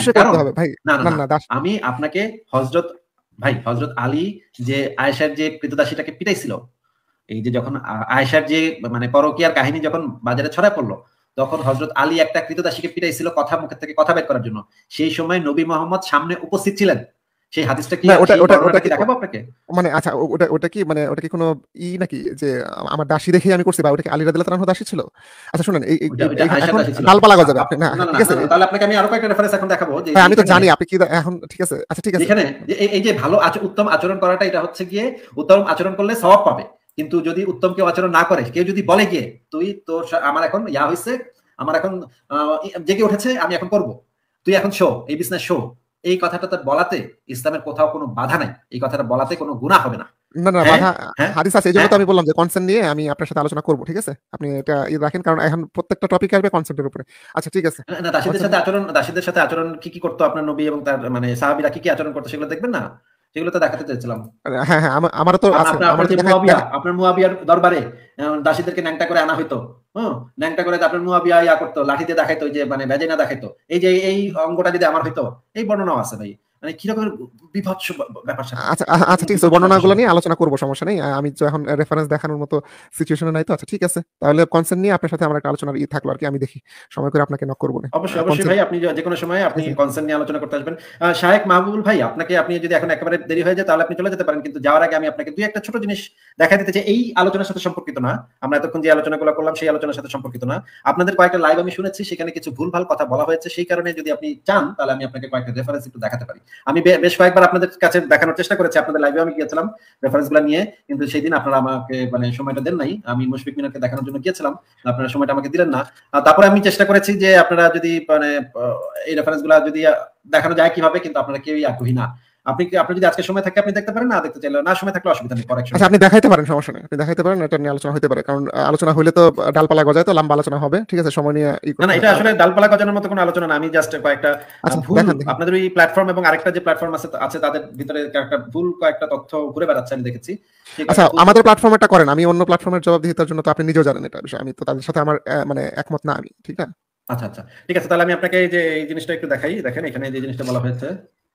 না না না, আমি আপনাকে হযরত ভাই হযরত আলী যে আয়েশার যে কৃতদাসীটাকে পিটাইছিল, এই যে যখন আয়েশার যে মানে পরকীয়ার কাহিনী যখন বাজারে ছড়ায় পড়লো, তখন হযরত আলী একটা কৃতদাসীকে পিটাইছিল কথা মুখ থেকে কথা বের করার জন্য। সেই সময় নবী মুহাম্মদ সামনে উপস্থিত ছিলেন। সেই হাদিসটা কি ওটা ওটা ওটা কি দেখাবো আপনাকে? মানে আচ্ছা ওটা ওটা কি মানে ওটা কি কোনো ই নাকি যে আমার দাসী দেখে আমি করছি, বা ওটা কি আলী রাদিয়াল্লাহু তাআলার দাসী ছিল? আচ্ছা শুনেন, এই ডালপালা গজাবে আপনি না, ঠিক আছে? তাহলে আপনাকে আমি আরো কয়েকটা রেফারেন্স এখন দেখাবো যে আমি তো জানি আপনি কি এখন, ঠিক আছে? আচ্ছা ঠিক আছে, এখানে এই যে ভালো উত্তম আচরণ করাটা, এটা হচ্ছে গিয়ে উত্তম আচরণ করলে সওয়াব পাবে। কিন্তু যদি উত্তম কেউ আচরণ না করে, কেউ যদি বলে গিয়ে তুই তোর আমার এখন ইয়া হয়েছে, আমার এখন জেগে উঠেছে, আমি এখন করব, তুই এখন শো, এই বিজনেস শো, এই কথাটা তার বলাতে ইসলামের কোথাও কোনো বাধা নাই, এই কথাটা বলাতে কোনো গুনাহ হবে না। না না বাধা হাদিস আছে, এইজন্য তো আমি বললাম যে কনসেন্ট নিয়ে আমি আপনার সাথে আলোচনা করব, ঠিক আছে? আপনি এটা রাখেন, কারণ এখন প্রত্যেকটা টপিক আসবে কনসেপ্টের উপরে। আচ্ছা ঠিক আছে। না দাসীদের সাথে আচরণ, দাসীদের সাথে আচরণ কি কি করতো আপনার নবী এবং তার মানে সাহাবীরা কি কি আচরণ করতো সেগুলো দেখবেন না? সেগুলো তো দেখাতে চাইছিলাম। হ্যাঁ হ্যাঁ আমার তো আছে, আমার যে মুয়াবিয়া, আপনার মুয়াবিয়ার দরবারে দাসীদেরকে ন্যাংটা করে আনা হইতো, হ্যাঁ ন্যাংটা করে আপনার মুয়াবিয়া ইয়া করতো, লাঠিতে দেখাইতো, যে মানে বেজেনা দেখাইতো, এই যে এই অঙ্গটা যদি আমার হইতো, এই বর্ণনাও আছে ভাই। মানে কি রকমের বিভৎস ব্যাপার। আচ্ছা আচ্ছা ঠিক আছে, বর্ণনাগুলো নিয়ে আলোচনা করব, সমস্যা নেই। আমি তো এখন রেফারেন্স দেখানোর মতো সিচুয়েশনে নাই। তো আচ্ছা ঠিক আছে, তাহলে কনসেন্ট নিয়ে আপনার সাথে আমার একটা আলোচনার ই থাকলো আর কি, আমি দেখি সময় করে আপনাকে নক করব না। অবশ্যই অবশ্যই ভাই, আপনি যে কোনো সময় আপনি কনসেন্ট নিয়ে আলোচনা করতে আসবেন। শায়েখ মাহবুবুল ভাই, আপনাকে আপনি যদি এখন একেবারে দেরি হয়ে যায় তাহলে আপনি চলে যেতে পারেন, কিন্তু যাওয়ার আগে আমি আপনাকে দুই একটা ছোট জিনিস দেখা দিতে চাই। এই আলোচনার সাথে সম্পর্কিত না, আমরা এতক্ষণ যে আলোচনাগুলো করলাম সেই আলোচনার সাথে সম্পর্কিত না। আপনাদের কয়েকটা লাইভ আমি শুনেছি, সেখানে কিছু ভুলভাল কথা বলা হয়েছে, সেই কারণে যদি আপনি চান তাহলে আমি আপনাকে কয়েকটা রেফারেন্স একটু দেখাতে পারি। আমি বেশ কয়েকবার আপনাদের কাছে দেখানোর চেষ্টা করেছি, আপনাদের লাইভে আমি গিয়েছিলাম রেফারেন্সগুলো নিয়ে, কিন্তু সেই দিন আপনারা আমাকে মানে সময়টা দেন নাই। আমি মুশফিক মিনারকে দেখানোর জন্য গিয়েছিলাম, আপনারা সময়টা আমাকে দিলেন না। তারপরে আমি চেষ্টা করেছি যে আপনারা যদি মানে এই রেফারেন্সগুলো যদি দেখানো যায় কিভাবে, কিন্তু আপনারা কেউই আগ্রহী না। আপনি কি আপনি যদি আজকে সময় থাকে আপনি দেখতে পারেন, না দেখতে চাইলে না, সময় থাকলে অসুবিধা নেই। আচ্ছা আপনি দেখাইতে পারেন, সমস্যা নেই, আপনি দেখাইতে পারেন, এটা নিয়ে আলোচনা হতে পারে, কারণ আলোচনা হইলে তো ডালপালা গজায়, তো লম্বা আলোচনা হবে, ঠিক আছে? সময় নিয়ে না না, এটা আসলে ডালপালা গজানোর মতো কোনো আলোচনা না, আমি জাস্ট কয়েকটা ভুল আপনাদের ওই প্ল্যাটফর্ম এবং আরেকটা যে প্ল্যাটফর্ম আছে আছে তাদের ভিতরে একটা ভুল কয়েকটা তথ্য ঘুরে বেড়াচ্ছে, আমি দেখেছি। আচ্ছা আমাদের প্ল্যাটফর্মটা করেন, আমি অন্য প্ল্যাটফর্মের জবাবদিহিতার জন্য তো আপনি নিজেও জানেন এটা বিষয়, আমি তো তাদের সাথে আমার মানে একমত না আমি, ঠিক না? আচ্ছা আচ্ছা ঠিক আছে, তাহলে আমি আপনাকে এই যে এই জিনিসটা একটু দেখাই। দেখেন এখানে যে জিনিসটা বলা হয়েছে,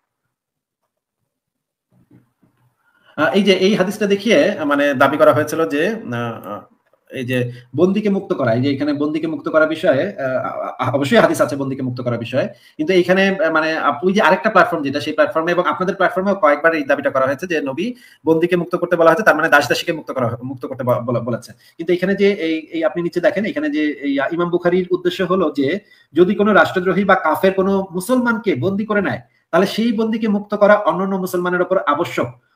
এই যে এই হাদিসটা দেখিয়ে মানে দাবি করা হয়েছিল যে এই যে বন্দীকে মুক্ত করা, এই যে এখানে বন্দীকে মুক্ত করার বিষয়ে অবশ্যই হাদিস আছে বন্দীকে মুক্ত করার বিষয়ে, কিন্তু এখানে মানে ওই যে আরেকটা প্ল্যাটফর্ম যেটা, সেই প্ল্যাটফর্মে এবং আপনাদের প্ল্যাটফর্মেও কয়েকবার এই দাবিটা করা হয়েছে যে নবী বন্দীকে মুক্ত করতে বলা হয়েছে, তার মানে দাস দাসীকে মুক্ত করা মুক্ত করতে বলেছে। কিন্তু এখানে যে এই এই আপনি নিচে দেখেন, এখানে যে এই ইমাম বুখারীর উদ্দেশ্য হলো যে যদি কোনো রাষ্ট্রদ্রোহী বা কাফের কোনো মুসলমানকে বন্দী করে নেয়, তাহলে সেই বন্দীকে মুক্ত করা অন্যান্য মুসলমানের উপর আবশ্যক,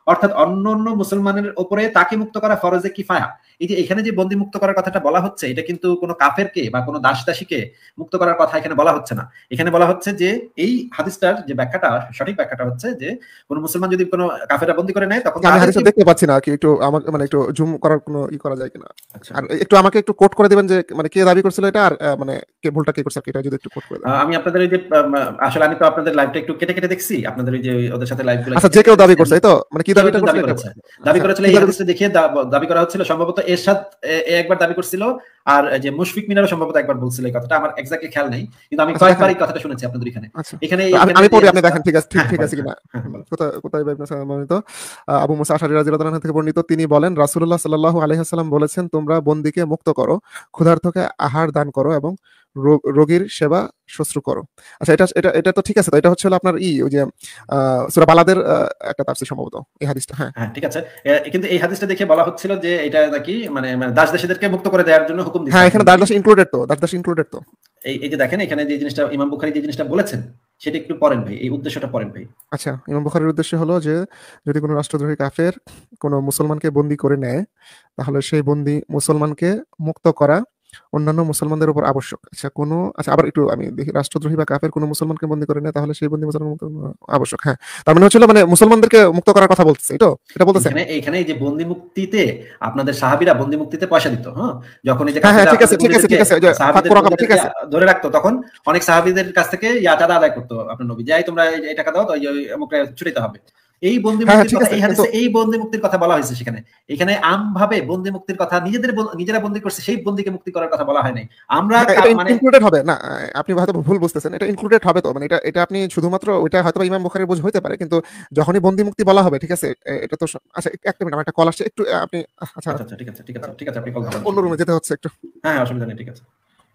অর্থাৎ অন্য অন্য মুসলমানের উপরে তাকে মুক্ত করা ফরজে কিফায়া। এই যে এখানে যে বন্দী মুক্ত করার কথাটা বলা হচ্ছে, এটা কিন্তু কোনো কাফেরকে বা কোনো দাস দাসীকে মুক্ত করার কথা এখানে বলা হচ্ছে না। এখানে বলা হচ্ছে যে এই হাদিসটার যে ব্যাখ্যাটা, সঠিক ব্যাখ্যাটা হচ্ছে যে কোনো মুসলমান যদি কোনো কাফেররা বন্দী করে নেয় তখন আমি হাদিসটা দেখতে পাচ্ছি না, কি একটু আমাকে মানে একটু জুম করার কোনো ই করা যায় কিনা, আর একটু আমাকে একটু কোট করে দিবেন যে মানে কে দাবি করছিল এটা, আর মানে কে ভুলটা কে করছে এটা যদি একটু কোট করে দেন। আমি আপনাদের ওই যে আসলে আমি তো আপনাদের লাইভটা একটু কেটে কেটে দেখছি, আপনাদের ওই যে ওদের সাথে লাইভগুলো। আচ্ছা, যে কেউ দাবি করছে এই তো, মানে কি দাবিটা করেছে? দাবি করেছিল এই হাদিসটা দেখিয়ে দাবি করা হচ্ছিল সম্ভবত এরশাদ একবার দাবি করছিল, আর যে মুশফিক মিনারও সম্ভবত একবার বলছিল এই কথাটা, আমার এক্স্যাক্টলি খেয়াল নেই, কিন্তু আমি কয়েকবার এই কথাটা শুনেছি আপনাদের এখানে। এখানে আমি পড়ি, আপনি দেখেন ঠিক আছে ঠিক ঠিক আছে কিনা। কোথায় কোথায় ইবনে সালাম বর্ণিত, আবু মুসা আশআরী রাদিয়াল্লাহু আনহু থেকে বর্ণিত, তিনি বলেন রাসূলুল্লাহ সাল্লাল্লাহু আলাইহি ওয়াসাল্লাম বলেছেন, তোমরা বন্দীকে মুক্ত করো, ক্ষুধার্তকে আহার দান করো এবং রোগীর সেবা শুশ্রূষা করো। আচ্ছা, এটা এটা এটা তো ঠিক আছে, তো এটা হচ্ছে আপনার ই ওই যে সূরা বালাদের একটা তাফসীর সম্ভবত এই হাদিসটা। হ্যাঁ হ্যাঁ ঠিক আছে, কিন্তু এই হাদিসটা দেখে বলা হচ্ছিল যে এটা নাকি মানে দাস দাসীদেরকে মুক্ত করে দেওয়ার জন্য হুকুম দিয়েছে। হ্যাঁ, এখানে দাস দাসী ইনক্লুডেড, তো দাস দাসী ইনক্লুডেড তো। এই এই যে দেখেন এখানে যে জিনিসটা ইমাম বুখারী যে জিনিসটা বলেছেন সেটা একটু পড়েন ভাই, এই উদ্দেশ্যটা পড়েন ভাই। আচ্ছা, ইমাম বুখারীর উদ্দেশ্য হলো যে যদি কোনো রাষ্ট্রদ্রোহী কাফের কোনো মুসলমানকে বন্দী করে নেয়, তাহলে সেই বন্দী মুসলমানকে মুক্ত করা অন্যান্য মুসলমানদের উপর আবশ্যক। আচ্ছা কোনো আচ্ছা আবার একটু আমি দেখি, রাষ্ট্রদ্রোহী বা কাফের কোনো মুসলমানকে বন্দী করে নেয় তাহলে সেই বন্দী মুসলমান মুক্ত আবশ্যক। হ্যাঁ, তার মানে হচ্ছিল মানে মুসলমানদেরকে মুক্ত করার কথা বলতেছে, এটা এটা বলতেছে। এখানে এখানে এই যে বন্দী মুক্তিতে আপনাদের সাহাবীরা বন্দী মুক্তিতে পয়সা দিত, হ্যাঁ যখন এই যে হ্যাঁ ঠিক আছে ঠিক আছে ঠিক আছে ঠিক আছে ধরে রাখতো, তখন অনেক সাহাবীদের কাছ থেকে ইয়া চাঁদা আদায় করতো আপনার নবী, যাই তোমরা এই টাকা দাও তো অমুকটা ছুটিতে হবে। এই বন্দী মুক্তির কথা, এই হাদিসে এই বন্দী মুক্তির কথা বলা হয়েছে, সেখানে এখানে আমভাবে বন্দী মুক্তির কথা নিজেদের নিজেরা বন্দী করছে সেই বন্দীকে মুক্তি করার কথা বলা হয় নাই। আমরা মানে ইনক্লুডেড হবে না, আপনি হয়তো ভুল বুঝতেছেন, এটা ইনক্লুডেড হবে তো, মানে এটা এটা আপনি শুধুমাত্র ওইটা হয়তো ইমাম বুখারীর বুঝ হতে পারে, কিন্তু যখনই বন্দী মুক্তি বলা হবে, ঠিক আছে এটা তো। আচ্ছা একটা মিনিট, আমার একটা কল আসছে একটু, আপনি আচ্ছা আচ্ছা ঠিক আছে ঠিক আছে ঠিক আছে আপনি কল করেন, অন্য রুমে যেতে হচ্ছে একটু। হ্যাঁ অসুবিধা নেই, ঠিক আছে।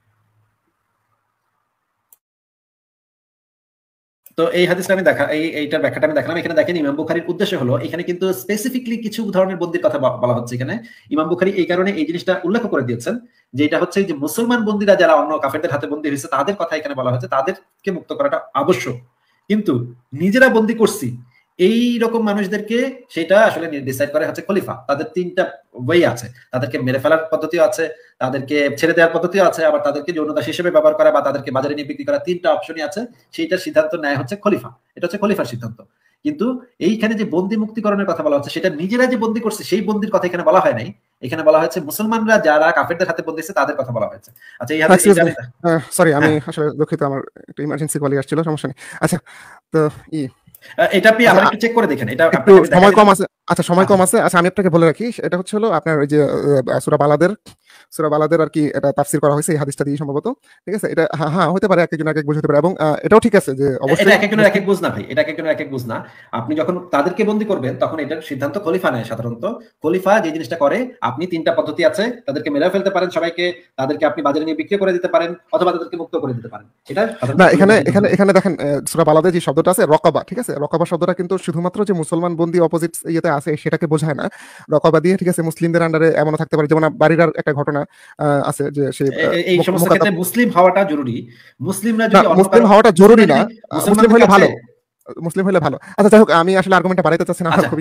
তো এই হাদিসটা আমি দেখা এই এইটার ব্যাখ্যাটা আমি দেখালাম। এখানে দেখেন ইমাম বুখারীর উদ্দেশ্য হলো এখানে কিন্তু স্পেসিফিকলি কিছু ধরনের বন্দীর কথা বলা হচ্ছে। এখানে ইমাম বুখারী এই কারণে এই জিনিসটা উল্লেখ করে দিয়েছেন যে এটা হচ্ছে যে মুসলমান বন্দীরা যারা অন্য কাফেরদের হাতে বন্দী হয়েছে তাদের কথা এখানে বলা হচ্ছে, তাদেরকে মুক্ত করাটা আবশ্যক। কিন্তু নিজেরা বন্দী করছি এই রকম মানুষদেরকে সেটা আসলে ডিসাইড করে হচ্ছে খলিফা। তাদের তিনটা ওয়ে আছে, তাদেরকে মেরে ফেলার পদ্ধতিও আছে, তাদেরকে ছেড়ে দেওয়ার পদ্ধতিও আছে, আবার তাদেরকে যৌনদাস হিসেবে ব্যবহার করা বা তাদেরকে বাজারে নিয়ে বিক্রি করা, তিনটা অপশনই আছে। সেইটার সিদ্ধান্ত নেয় হচ্ছে খলিফা, এটা হচ্ছে খলিফার সিদ্ধান্ত। কিন্তু এইখানে যে বন্দী মুক্তিকরণের কথা বলা হচ্ছে সেটা নিজেরা যে বন্দী করছে সেই বন্দির কথা এখানে বলা হয় নাই, এখানে বলা হয়েছে মুসলমানরা যারা কাফেরদের হাতে বন্দী আছে তাদের কথা বলা হয়েছে। আচ্ছা এই হাদিসে সরি আমি আসলে দুঃখিত, আমার একটা ইমার্জেন্সি কল আসছিল, সমস্যা নেই। আচ্ছা তো ই এটা আপনি আবার একটু চেক করে দেখেন, এটা একটু সময় কম আছে। আচ্ছা সময় কম আছে, আচ্ছা আমি আপনাকে বলে রাখি, এটা হচ্ছে হলো আপনার ওই যে সূরা বালাদের সূরা বালাদের আর কি এটা তাফসীর করা হয়েছে এই হাদিসটা দিয়ে সম্ভবত, ঠিক আছে। এটা হ্যাঁ হ্যাঁ হতে পারে, এক একজন এক এক বুঝতে পারে, এবং এটাও ঠিক আছে যে অবশ্যই এটা এক একজনের এক এক বুঝ না ভাই, এটা এক একজনের এক এক বুঝ না। আপনি যখন তাদেরকে বন্দী করবেন তখন এটার সিদ্ধান্ত খলিফা নেয় সাধারণত। খলিফা যে জিনিসটা করে, আপনি তিনটা পদ্ধতি আছে, তাদেরকে মেরে ফেলতে পারেন সবাইকে, তাদেরকে আপনি বাজারে নিয়ে বিক্রি করে দিতে পারেন, অথবা তাদেরকে মুক্ত করে দিতে পারেন। এটা না এখানে এখানে এখানে দেখেন সূরা বালাদের যে শব্দটা আছে রকাবা, ঠিক আছে, রকাবা শব্দটা কিন্তু শুধুমাত্র যে মুসলমান বন্দী অপোজিট ইয়েতে আছে সেটাকে বোঝায় না। রকাবা দিয়ে ঠিক আছে মুসলিমদের আন্ডারে এমন থাকতে পারে, যেমন বাড়ির একটা ঘটনা আছে যে সেই এই সমস্ত ক্ষেত্রে মুসলিম হওয়াটা জরুরি। মুসলিমরা যদি মুসলিম হওয়াটা জরুরি না, মুসলিম হলে ভালো, মুসলিম হলে ভালো। আচ্ছা যাই হোক, আমি আসলে আর্গুমেন্টটা বাড়াইতে চাচ্ছি না, খুবই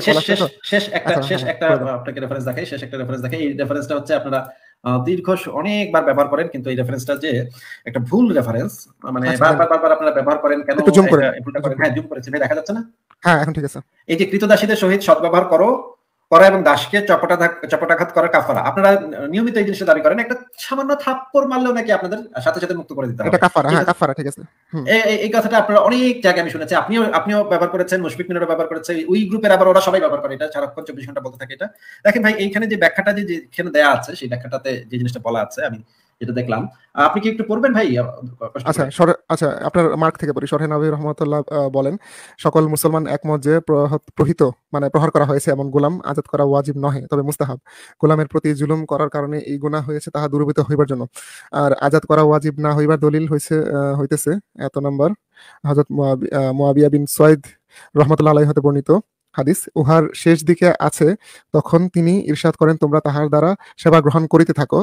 শেষ একটা শেষ একটা আপনাকে রেফারেন্স দেখাই, শেষ একটা রেফারেন্স দেখাই। এই রেফারেন্সটা হচ্ছে আপনারা দীর্ঘ অনেকবার ব্যবহার করেন, কিন্তু এই রেফারেন্সটা যে একটা ভুল রেফারেন্স, মানে বারবার বারবার আপনারা ব্যবহার করেন কেন? জুম করেন, হ্যাঁ জুম করেছি ভাই, দেখা যাচ্ছে না? হ্যাঁ এখন ঠিক আছে। এই যে কৃতদাসীদের সহিত সদ্ব্যবহার করো করা এবং দাসকে চপটাঘাত চপটাঘাত করার কাফারা, আপনারা নিয়মিত এই জিনিসটা দাবি করেন। একটা সামান্য থাপ্পড় মারলেও নাকি আপনাদের সাথে সাথে মুক্ত করে দিতে হবে, এটা কাফারা। হ্যাঁ কাফারা, ঠিক আছে। এই কথাটা আপনারা অনেক জায়গায় আমি শুনেছি, আপনিও আপনিও ব্যবহার করেছেন, মুশফিক মিনারও ব্যবহার করেছে, ওই গ্রুপের আবার ওরা সবাই ব্যবহার করে, এটা সারাক্ষণ চব্বিশ ঘন্টা বলতে থাকে এটা। দেখেন ভাই এইখানে যে ব্যাখ্যাটা যে এখানে দেয়া আছে সেই ব্যাখ্যাটাতে যে জিনিসটা বলা আছে আমি যেটা দেখলাম, আপনি কি একটু পড়বেন ভাই? আচ্ছা আচ্ছা আপনার মার্ক থেকে পড়ি। শরহে নবী রহমাতুল্লাহ বলেন, সকল মুসলমান একমত যে প্রহিত মানে প্রহার করা হয়েছে এমন গোলাম আজাদ করা ওয়াজিব নহে, তবে মুস্তাহাব। গোলামের প্রতি জুলুম করার কারণে এই গুনাহ হয়েছে তাহা দূরীভূত হইবার জন্য। আর আজাদ করা ওয়াজিব না হইবার দলিল হইছে হইতেছে এত নম্বর হযরত মুয়াবিয়া বিন সুয়াইদ রহমাতুল্লাহ আলাইহি হতে বর্ণিত হাদিস। উহার শেষ দিকে আছে, তখন তিনি ইরশাদ করেন, তোমরা তাহার দ্বারা সেবা গ্রহণ করিতে থাকো,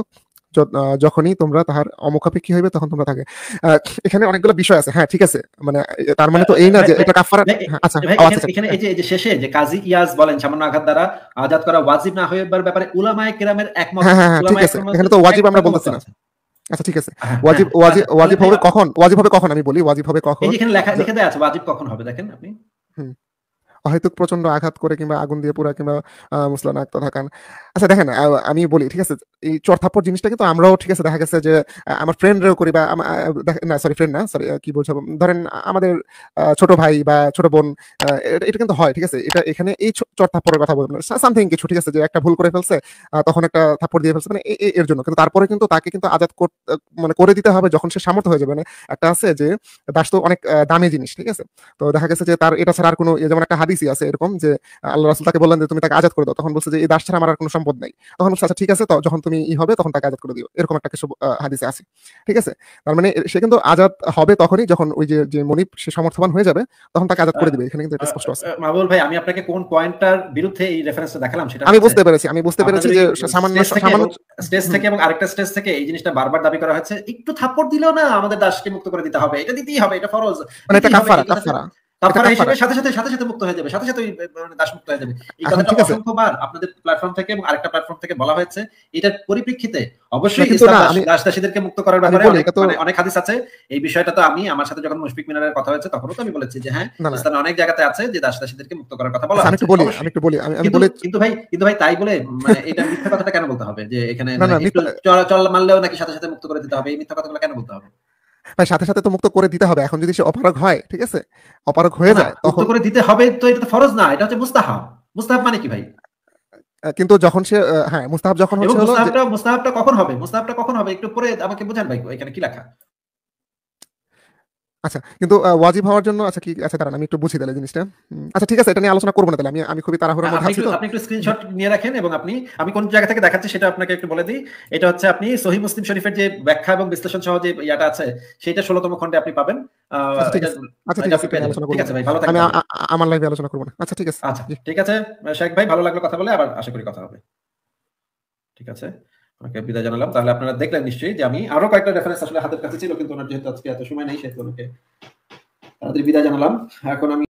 যখনই তোমরা তাহার অমুখাপেক্ষী হইবে তখন তোমরা থাকে। এখানে অনেকগুলো বিষয় আছে। হ্যাঁ ঠিক আছে, মানে তার মানে তো এই না যে এটা কাফারা। আচ্ছা এখানে এই যে এই যে শেষে যে কাজী ইয়াজ বলেন সামান্য আঘাত দ্বারা আজাদ করা ওয়াজিব না হইবার ব্যাপারে উলামায়ে কেরামের একমত। হ্যাঁ হ্যাঁ ঠিক আছে, এখানে তো ওয়াজিব আমরা বলতেছি না। আচ্ছা ঠিক আছে, ওয়াজিব ওয়াজিব ওয়াজিব হবে কখন? ওয়াজিব হবে কখন আমি বলি, ওয়াজিব হবে কখন? এই যে এখানে লেখা লিখে দেয়া আছে ওয়াজিব কখন হবে দেখেন আপনি। হুম অহেতুক প্রচন্ড আঘাত করে কিংবা আগুন দিয়ে পুরা কিংবা মুসলান আক্ত থাকান। আচ্ছা দেখেন আমি বলি ঠিক আছে, এই চড়থাপ্পড় জিনিসটা কিন্তু আমরাও ঠিক আছে দেখা গেছে যে আমার ফ্রেন্ডরাও করি বা না সরি ফ্রেন্ড না সরি কি বলছো, ধরেন আমাদের ছোট ভাই বা ছোট বোন, এটা কিন্তু হয় ঠিক আছে। এটা এখানে এই চড়থাপ্পড়ের কথা বলবো সামথিং কিছু ঠিক আছে, যে একটা ভুল করে ফেলছে তখন একটা থাপ্পড় দিয়ে ফেলছে মানে এর জন্য, কিন্তু তারপরে কিন্তু তাকে কিন্তু আজাদ মানে করে দিতে হবে যখন সে সামর্থ্য হয়ে যাবে। মানে একটা আছে যে দাস তো অনেক দামি জিনিস ঠিক আছে, তো দেখা গেছে যে তার এটা ছাড়া আর কোনো, যেমন একটা হাদিসই আছে এরকম যে আল্লাহ রাসূল তাকে বললেন যে তুমি তাকে আজাদ করে দাও, তখন বলছে যে এই দাস ছাড়া আমার আর কোনো সম্পদ নাই, তখন বলছে আচ্ছা ঠিক আছে, তো যখন তুমি ই হবে তখন তাকে আজাদ করে দিও, এরকম একটা কিছু হাদিসে আছে ঠিক আছে। তার মানে সে কিন্তু আজাদ হবে তখনই যখন ওই যে যে মনিব সে সমর্থবান হয়ে যাবে তখন তাকে আজাদ করে দিবে, এখানে কিন্তু এটা স্পষ্ট আছে। মাহবুব ভাই আমি আপনাকে কোন পয়েন্টটার বিরুদ্ধে এই রেফারেন্সটা দেখালাম সেটা আমি বুঝতে পেরেছি, আমি বুঝতে পেরেছি যে সামান্য সামান্য স্টেজ থেকে এবং আরেকটা স্টেজ থেকে এই জিনিসটা বারবার দাবি করা হচ্ছে, একটু থাপ্পড় দিলেও না আমাদের দাসকে মুক্ত করে দিতে হবে, এটা দিতেই হবে, এটা ফরজ, মানে এটা কাফারা কাফারা কাফারা হিসেবে সাথে সাথে সাথে সাথে মুক্ত হয়ে যাবে, সাথে সাথে দাস মুক্ত হয়ে যাবে। এই কথাটা অসংখ্যবার আপনাদের প্ল্যাটফর্ম থেকে এবং আরেকটা প্ল্যাটফর্ম থেকে বলা হয়েছে। এটার পরিপ্রেক্ষিতে অবশ্যই ইসলাম দাস দাসীদেরকে মুক্ত করার ব্যাপারে অনেক হাদিস আছে। এই বিষয়টা তো আমি আমার সাথে যখন মুশফিক মিনারের কথা হয়েছে তখনও তো আমি বলেছি যে হ্যাঁ ইসলামে অনেক জায়গাতে আছে যে দাস দাসীদেরকে মুক্ত করার কথা বলা আছে। আমি একটু বলি আমি একটু বলি আমি বলি কিন্তু ভাই কিন্তু ভাই তাই বলে মানে এটা মিথ্যা কথাটা কেন বলতে হবে যে এখানে চল মারলেও নাকি সাথে সাথে মুক্ত করে দিতে হবে, এই মিথ্যা কথাগুলো কেন বলতে হবে? ভাই সাথে সাথে তো মুক্ত করে দিতে হবে। এখন যদি সে অপারগ হয় ঠিক আছে, অপারগ হয়ে যায় মুক্ত করে দিতে হবে, তো এটা তো ফরজ না, এটা হচ্ছে মুস্তাহাব। মুস্তাহাব মানে কি ভাই? কিন্তু যখন সে হ্যাঁ মুস্তাহাব যখন হচ্ছে হলো মুস্তাহাবটা মুস্তাহাবটা কখন হবে? মুস্তাহাবটা কখন হবে একটু পরে আমাকে বোঝান ভাই, এখানে কি লেখা? আচ্ছা কিন্তু ওয়াজিব হওয়ার জন্য আচ্ছা কি আচ্ছা দাঁড়ান আমি একটু বুঝিয়ে দিলাম জিনিসটা। আচ্ছা ঠিক আছে, এটা নিয়ে আলোচনা করব না তাহলে, আমি আমি খুবই তাড়াহুড়োর মধ্যে আছি। তো আপনি একটু স্ক্রিনশট নিয়ে রাখেন এবং আপনি আমি কোন জায়গা থেকে দেখাচ্ছি সেটা আপনাকে একটু বলে দিই। এটা হচ্ছে আপনি সহিহ মুসলিম শরীফের যে ব্যাখ্যা এবং বিশ্লেষণ সহ যে ইয়াটা আছে সেটা ষোলতম খণ্ডে আপনি পাবেন। আচ্ছা ঠিক আছে, আচ্ছা ঠিক আছে আলোচনা করব। ঠিক আছে ভাই, ভালো থাকবেন। আমি আমার লাইভে আলোচনা করব না। আচ্ছা ঠিক আছে, আচ্ছা ঠিক আছে শেখ ভাই, ভালো লাগলো কথা বলে, আবার আশা করি কথা হবে। ঠিক আছে, ওকে বিদায় জানালাম। তাহলে আপনারা দেখলেন নিশ্চয়ই যে আমি আরো কয়েকটা রেফারেন্স আসলে হাতের কাছে ছিল, কিন্তু ওনার যেহেতু আজকে এত সময় নেই সেহেতু ওনাকে তাড়াতাড়ি বিদায় জানালাম। এখন আমি